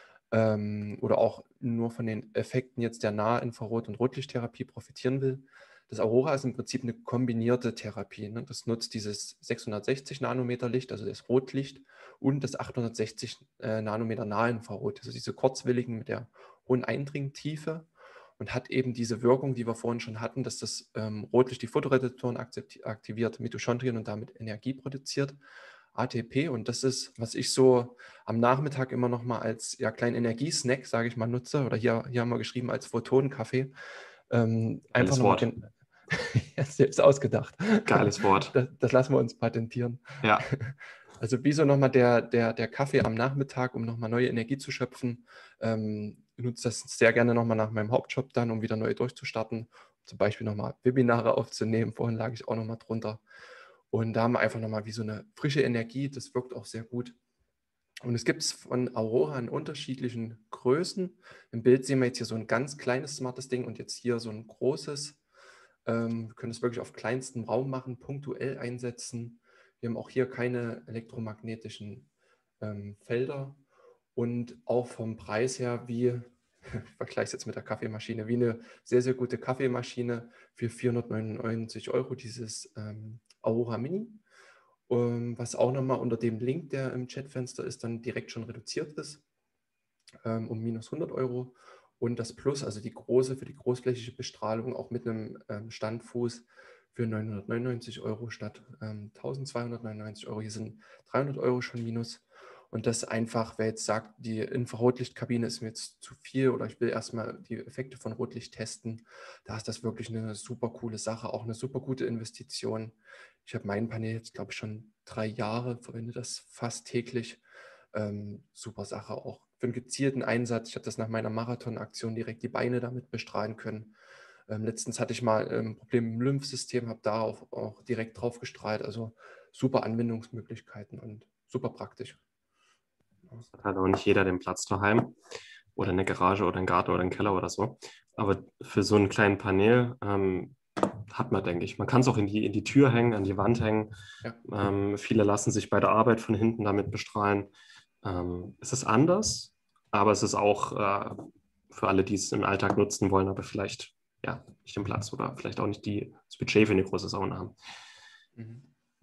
oder auch nur von den Effekten jetzt der Nahinfrarot- und Rotlichttherapie profitieren will, das Aurora ist im Prinzip eine kombinierte Therapie. Ne? Das nutzt dieses 660 Nanometer Licht, also das Rotlicht, und das 860 Nanometer Nahinfrarot, also diese kurzwelligen mit der hohen Eindringtiefe, und hat eben diese Wirkung, die wir vorhin schon hatten, dass das Rotlicht die Photorezeptoren aktiviert, Mitochondrien und damit Energie produziert, ATP. Und das ist, was ich so am Nachmittag immer noch mal als kleinen Energiesnack, sage ich mal, nutze. Oder hier haben wir geschrieben als Photonenkaffee. Einfach Geiles nochmal Wort. selbst ausgedacht. Geiles Wort. Das lassen wir uns patentieren. Ja. Also wie so nochmal der Kaffee am Nachmittag, um nochmal neue Energie zu schöpfen. Ich nutze das sehr gerne nochmal nach meinem Hauptjob dann, um wieder neu durchzustarten. Zum Beispiel nochmal Webinare aufzunehmen. Vorhin lag ich auch nochmal drunter. Und da haben wir einfach nochmal wie so eine frische Energie. Das wirkt auch sehr gut. Und es gibt es von Aurora in unterschiedlichen Größen. Im Bild sehen wir jetzt hier so ein ganz kleines smartes Ding und jetzt hier so ein großes. Wir können es wirklich auf kleinstem Raum machen, punktuell einsetzen. Wir haben auch hier keine elektromagnetischen Felder und auch vom Preis her ich vergleiche es jetzt mit der Kaffeemaschine, wie eine sehr, sehr gute Kaffeemaschine für 499 Euro, dieses Aurora Mini, was auch nochmal unter dem Link, der im Chatfenster ist, dann direkt schon reduziert ist, um minus 100 Euro. Und das Plus, also die große für die großflächige Bestrahlung, auch mit einem Standfuß für 999 Euro statt 1299 Euro. Hier sind 300 Euro schon minus. Und das einfach, wer jetzt sagt, die Infrarotlichtkabine ist mir jetzt zu viel oder ich will erstmal die Effekte von Rotlicht testen, da ist das wirklich eine super coole Sache, auch eine super gute Investition. Ich habe mein Panel jetzt, glaube ich, schon 3 Jahre, verwende das fast täglich. Super Sache auch für einen gezielten Einsatz. Ich habe das nach meiner Marathonaktion direkt die Beine damit bestrahlen können. Letztens hatte ich mal ein Problem im Lymphsystem, habe da auch direkt drauf gestrahlt. Also super Anwendungsmöglichkeiten und super praktisch. Hat halt auch nicht jeder den Platz daheim oder eine Garage oder einen Garten oder einen Keller oder so. Aber für so einen kleinen Panel hat man, denke ich. Man kann es auch in die Tür hängen, an die Wand hängen. Ja. Viele lassen sich bei der Arbeit von hinten damit bestrahlen. Es ist anders, aber es ist auch für alle, die es im Alltag nutzen wollen, aber vielleicht nicht den Platz oder vielleicht auch nicht das Budget für eine große Sauna haben. Mhm.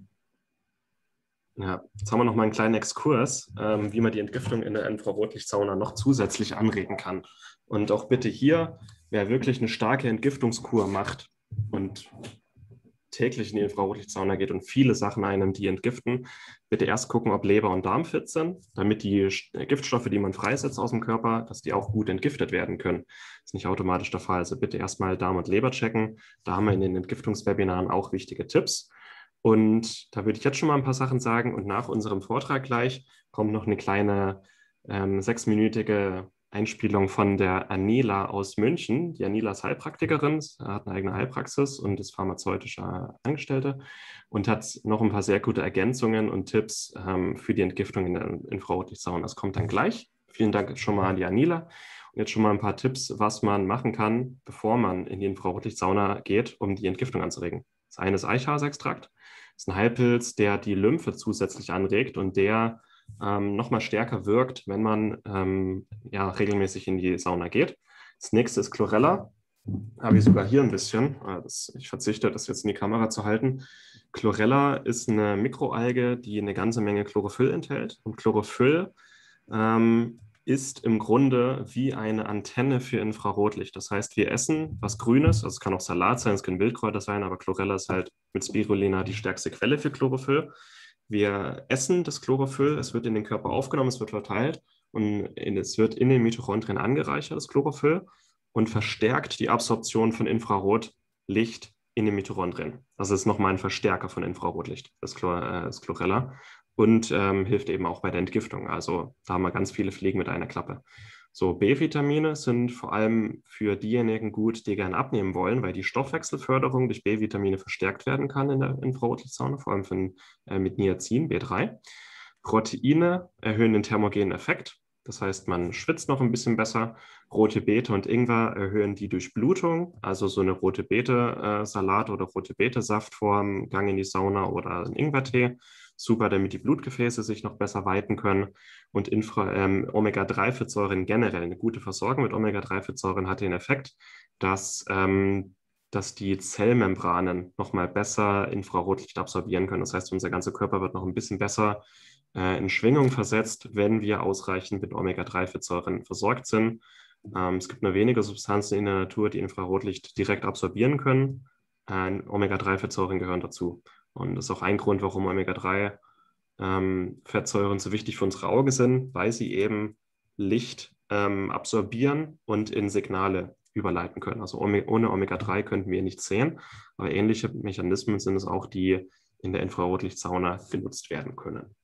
Ja, jetzt haben wir noch mal einen kleinen Exkurs, wie man die Entgiftung in der Infrarotlichtsauna noch zusätzlich anregen kann. Und auch bitte hier, wer wirklich eine starke Entgiftungskur macht und täglich in die Infrarotlichtsauna geht und viele Sachen einnimmt, die entgiften, bitte erst gucken, ob Leber und Darm fit sind, damit die Giftstoffe, die man freisetzt aus dem Körper, dass die auch gut entgiftet werden können. Das ist nicht automatisch der Fall. Also bitte erstmal Darm und Leber checken. Da haben wir in den Entgiftungswebinaren auch wichtige Tipps. Und da würde ich jetzt schon mal ein paar Sachen sagen. Und nach unserem Vortrag gleich kommt noch eine kleine 6-minütige Einspielung von der Anila aus München. Die Anila ist Heilpraktikerin, hat eine eigene Heilpraxis und ist pharmazeutische Angestellte und hat noch ein paar sehr gute Ergänzungen und Tipps für die Entgiftung in der Infrarotlichtsauna. Das kommt dann gleich. Vielen Dank schon mal an die Anila. Und jetzt schon mal ein paar Tipps, was man machen kann, bevor man in die Infrarotlichtsauna geht, um die Entgiftung anzuregen. Das eine ist Eichhasextrakt. Das ist ein Heilpilz, der die Lymphe zusätzlich anregt und der nochmal stärker wirkt, wenn man regelmäßig in die Sauna geht. Das nächste ist Chlorella. Habe ich sogar hier ein bisschen. Ich verzichte, das jetzt in die Kamera zu halten. Chlorella ist eine Mikroalge, die eine ganze Menge Chlorophyll enthält. Und Chlorophyll ist im Grunde wie eine Antenne für Infrarotlicht. Das heißt, wir essen was Grünes, also es kann auch Salat sein, es können Wildkräuter sein, aber Chlorella ist halt mit Spirulina die stärkste Quelle für Chlorophyll. Wir essen das Chlorophyll, es wird in den Körper aufgenommen, es wird verteilt und es wird in den Mitochondrien angereichert, das Chlorophyll, und verstärkt die Absorption von Infrarotlicht in den Mitochondrien. Also es ist nochmal ein Verstärker von Infrarotlicht, das Chlorella, und hilft eben auch bei der Entgiftung. Also da haben wir ganz viele Fliegen mit einer Klappe. So, B-Vitamine sind vor allem für diejenigen gut, die gerne abnehmen wollen, weil die Stoffwechselförderung durch B-Vitamine verstärkt werden kann in der Infrarotlichtsauna, vor allem mit Niacin, B3. Proteine erhöhen den thermogenen Effekt. Das heißt, man schwitzt noch ein bisschen besser. Rote Beete und Ingwer erhöhen die Durchblutung. Also so eine rote Beete-Salat oder rote Beete-Saft vor dem Gang in die Sauna oder ein Ingwertee. Super, damit die Blutgefäße sich noch besser weiten können. Und Omega-3-Fettsäuren generell, eine gute Versorgung mit Omega-3-Fettsäuren hat den Effekt, dass die Zellmembranen nochmal besser Infrarotlicht absorbieren können. Das heißt, unser ganzer Körper wird noch ein bisschen besser in Schwingung versetzt, wenn wir ausreichend mit Omega-3-Fettsäuren versorgt sind. Es gibt nur wenige Substanzen in der Natur, die Infrarotlicht direkt absorbieren können. Omega-3-Fettsäuren gehören dazu. Und das ist auch ein Grund, warum Omega-3-Fettsäuren so wichtig für unsere Augen sind, weil sie eben Licht absorbieren und in Signale überleiten können. Also ohne Omega-3 könnten wir nichts sehen, aber ähnliche Mechanismen sind es auch, die in der Infrarotlichtsauna genutzt werden können.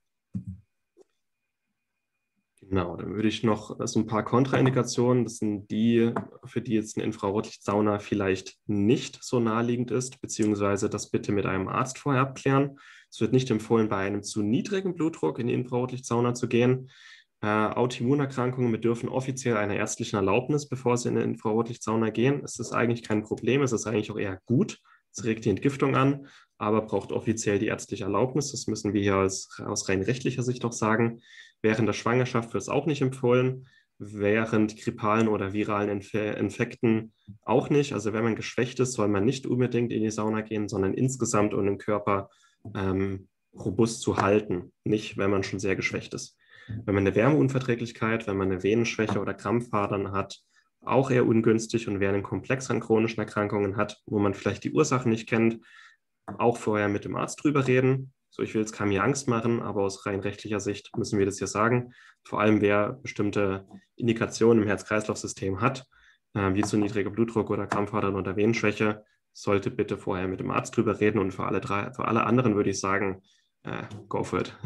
Genau, dann würde ich noch so ein paar Kontraindikationen, das sind die, für die jetzt eine Infrarotlichtsauna vielleicht nicht so naheliegend ist, beziehungsweise das bitte mit einem Arzt vorher abklären. Es wird nicht empfohlen, bei einem zu niedrigen Blutdruck in die Infrarotlichtsauna zu gehen. Autoimmunerkrankungen bedürfen offiziell einer ärztlichen Erlaubnis, bevor sie in eine Infrarotlichtsauna gehen. Es ist eigentlich kein Problem, es ist eigentlich auch eher gut. Es regt die Entgiftung an, aber braucht offiziell die ärztliche Erlaubnis. Das müssen wir hier aus rein rechtlicher Sicht auch sagen. Während der Schwangerschaft wird es auch nicht empfohlen, während grippalen oder viralen Infekten auch nicht. Also wenn man geschwächt ist, soll man nicht unbedingt in die Sauna gehen, sondern insgesamt, um den Körper robust zu halten, nicht wenn man schon sehr geschwächt ist. Wenn man eine Wärmeunverträglichkeit, wenn man eine Venenschwäche oder Krampfadern hat, auch eher ungünstig, und wer einen Komplex an chronischen Erkrankungen hat, wo man vielleicht die Ursachen nicht kennt, auch vorher mit dem Arzt drüber reden. So, ich will jetzt keinem hier Angst machen, aber aus rein rechtlicher Sicht müssen wir das hier sagen. Vor allem, wer bestimmte Indikationen im Herz-Kreislauf-System hat, wie zu niedriger Blutdruck oder Krampfadern oder Venenschwäche, sollte bitte vorher mit dem Arzt drüber reden. Und für alle anderen würde ich sagen, go for it.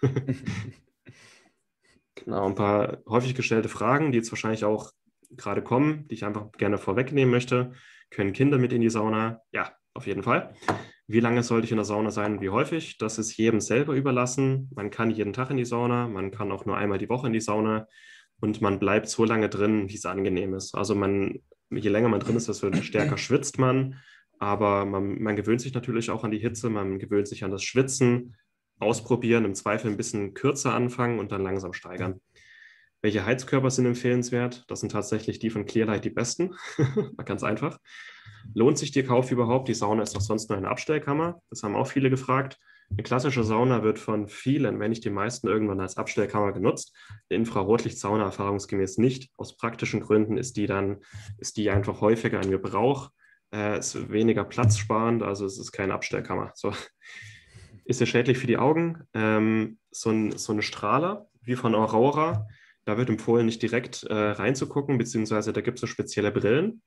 Genau, ein paar häufig gestellte Fragen, die jetzt wahrscheinlich auch gerade kommen, die ich einfach gerne vorwegnehmen möchte. Können Kinder mit in die Sauna? Ja, auf jeden Fall. Wie lange sollte ich in der Sauna sein und wie häufig? Das ist jedem selber überlassen. Man kann jeden Tag in die Sauna, man kann auch nur einmal die Woche in die Sauna und man bleibt so lange drin, wie es angenehm ist. Also je länger man drin ist, desto stärker schwitzt man, aber man gewöhnt sich natürlich auch an die Hitze, man gewöhnt sich an das Schwitzen, ausprobieren, im Zweifel ein bisschen kürzer anfangen und dann langsam steigern. Welche Heizkörper sind empfehlenswert? Das sind tatsächlich die von Clearlight die besten. Ganz einfach. Lohnt sich der Kauf überhaupt? Die Sauna ist doch sonst nur eine Abstellkammer. Das haben auch viele gefragt. Eine klassische Sauna wird von vielen, wenn nicht den meisten, irgendwann als Abstellkammer genutzt. Eine Infrarotlichtsauna erfahrungsgemäß nicht. Aus praktischen Gründen ist die einfach häufiger in Gebrauch. Ist weniger platzsparend, also es ist keine Abstellkammer. So. Ist ja schädlich für die Augen. So eine Strahler wie von Aurora, da wird empfohlen, nicht direkt reinzugucken, beziehungsweise da gibt es so spezielle Brillen.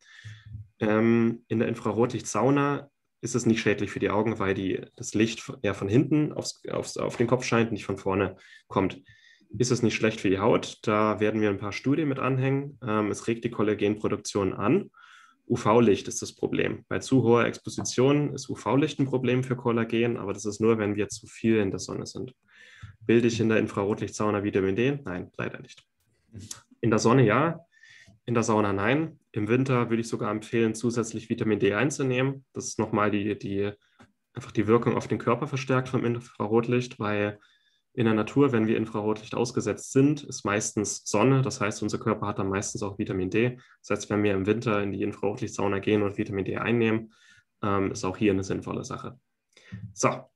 In der Infrarotlichtsauna ist es nicht schädlich für die Augen, weil das Licht eher von hinten auf den Kopf scheint, nicht von vorne kommt. Ist es nicht schlecht für die Haut? Da werden wir ein paar Studien mit anhängen. Es regt die Kollagenproduktion an. UV-Licht ist das Problem. Bei zu hoher Exposition ist UV-Licht ein Problem für Kollagen, aber das ist nur, wenn wir zu viel in der Sonne sind. Bilde ich in der Infrarotlichtsauna Vitamin D? Nein, leider nicht. In der Sonne ja, in der Sauna nein. Im Winter würde ich sogar empfehlen, zusätzlich Vitamin D einzunehmen. Das ist nochmal einfach die Wirkung auf den Körper verstärkt vom Infrarotlicht, weil in der Natur, wenn wir Infrarotlicht ausgesetzt sind, ist meistens Sonne. Das heißt, unser Körper hat dann meistens auch Vitamin D. Das heißt, wenn wir im Winter in die Infrarotlichtsauna gehen und Vitamin D einnehmen, ist auch hier eine sinnvolle Sache. So, jetzt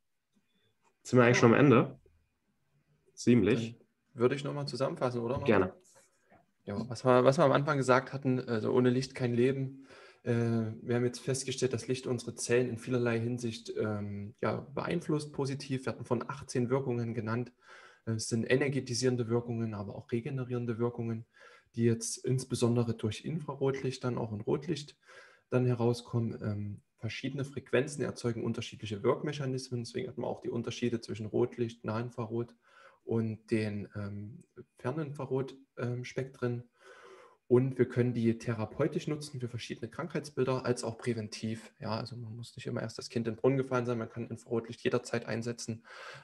sind wir eigentlich schon am Ende. Ziemlich. Dann würde ich nochmal zusammenfassen, oder? Martin? Gerne. Ja, was wir am Anfang gesagt hatten, also ohne Licht kein Leben. Wir haben jetzt festgestellt, dass Licht unsere Zellen in vielerlei Hinsicht ja, beeinflusst positiv. Wir hatten von 18 Wirkungen genannt. Es sind energetisierende Wirkungen, aber auch regenerierende Wirkungen, die jetzt insbesondere durch Infrarotlicht dann auch in Rotlicht dann herauskommen. Verschiedene Frequenzen erzeugen unterschiedliche Wirkmechanismen. Deswegen hat man auch die Unterschiede zwischen Rotlicht, Nahinfrarot und den Ferninfrarotspektren. Und wir können die therapeutisch nutzen für verschiedene Krankheitsbilder, als auch präventiv. Ja, also man muss nicht immer erst das Kind in den Brunnen gefallen sein, man kann Infrarotlicht jederzeit einsetzen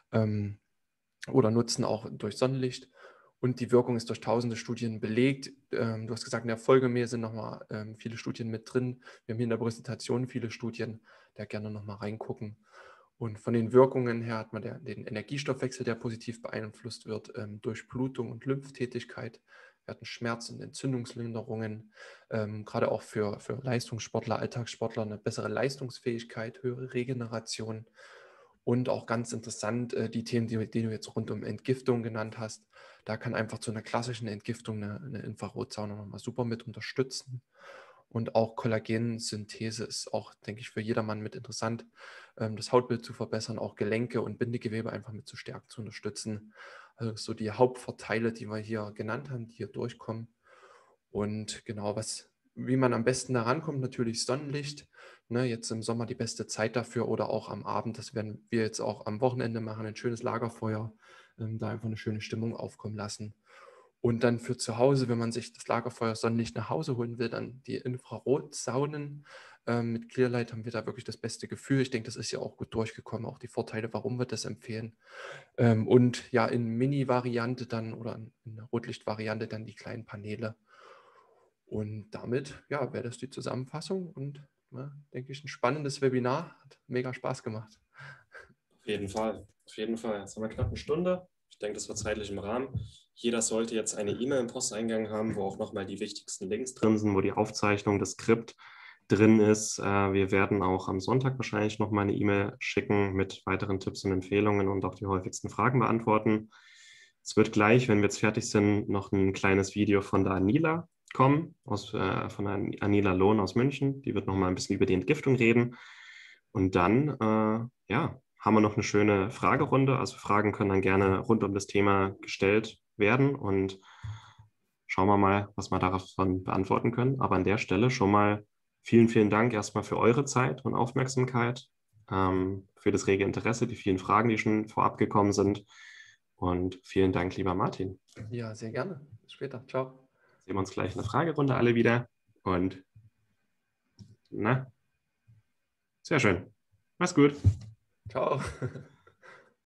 oder nutzen, auch durch Sonnenlicht. Und die Wirkung ist durch tausende Studien belegt. Du hast gesagt, in der Folge sind nochmal viele Studien mit drin. Wir haben hier in der Präsentation viele Studien, da gerne nochmal reingucken. Und von den Wirkungen her hat man den Energiestoffwechsel, der positiv beeinflusst wird, durch Blutung und Lymphtätigkeit. Wir hatten Schmerz- und Entzündungslinderungen, gerade auch für Leistungssportler, Alltagssportler eine bessere Leistungsfähigkeit, höhere Regeneration und auch ganz interessant die Themen, die du jetzt rund um Entgiftung genannt hast. Da kann einfach zu einer klassischen Entgiftung eine Infrarotsauna nochmal super mit unterstützen. Und auch Kollagensynthese ist auch, denke ich, für jedermann mit interessant, das Hautbild zu verbessern, auch Gelenke und Bindegewebe einfach mit zu stärken, zu unterstützen. Also so die Hauptvorteile, die wir hier genannt haben, die hier durchkommen. Und genau, wie man am besten da rankommt, natürlich Sonnenlicht. Ne, jetzt im Sommer die beste Zeit dafür oder auch am Abend. Das werden wir jetzt auch am Wochenende machen, ein schönes Lagerfeuer, da einfach eine schöne Stimmung aufkommen lassen. Und dann für zu Hause, wenn man sich das Lagerfeuer Sonnenlicht nach Hause holen will, dann die Infrarotsaunen. Mit Clearlight haben wir da wirklich das beste Gefühl. Ich denke, das ist ja auch gut durchgekommen, auch die Vorteile, warum wir das empfehlen. Und ja, in Mini-Variante dann oder in der Rotlicht-Variante dann die kleinen Paneele. Und damit, ja, wäre das die Zusammenfassung und denke ich, ein spannendes Webinar. Hat mega Spaß gemacht. Auf jeden Fall, auf jeden Fall. Jetzt haben wir knapp eine Stunde. Ich denke, das war zeitlich im Rahmen. Jeder sollte jetzt eine E-Mail im Posteingang haben, wo auch nochmal die wichtigsten Links drin sind, wo die Aufzeichnung, das Skript drin ist. Wir werden auch am Sonntag wahrscheinlich nochmal eine E-Mail schicken mit weiteren Tipps und Empfehlungen und auch die häufigsten Fragen beantworten. Es wird gleich, wenn wir jetzt fertig sind, noch ein kleines Video von der Anila kommen, von der Anila Lohn aus München. Die wird nochmal ein bisschen über die Entgiftung reden. Und dann, ja, haben wir noch eine schöne Fragerunde. Also Fragen können dann gerne rund um das Thema gestellt werden und schauen wir mal, was wir davon beantworten können. Aber an der Stelle schon mal vielen, vielen Dank erstmal für eure Zeit und Aufmerksamkeit, für das rege Interesse, die vielen Fragen, die schon vorab gekommen sind. Und vielen Dank, lieber Martin. Ja, sehr gerne. Bis später. Ciao. Sehen wir uns gleich in der Fragerunde alle wieder. Und na, sehr schön. Mach's gut. Ciao.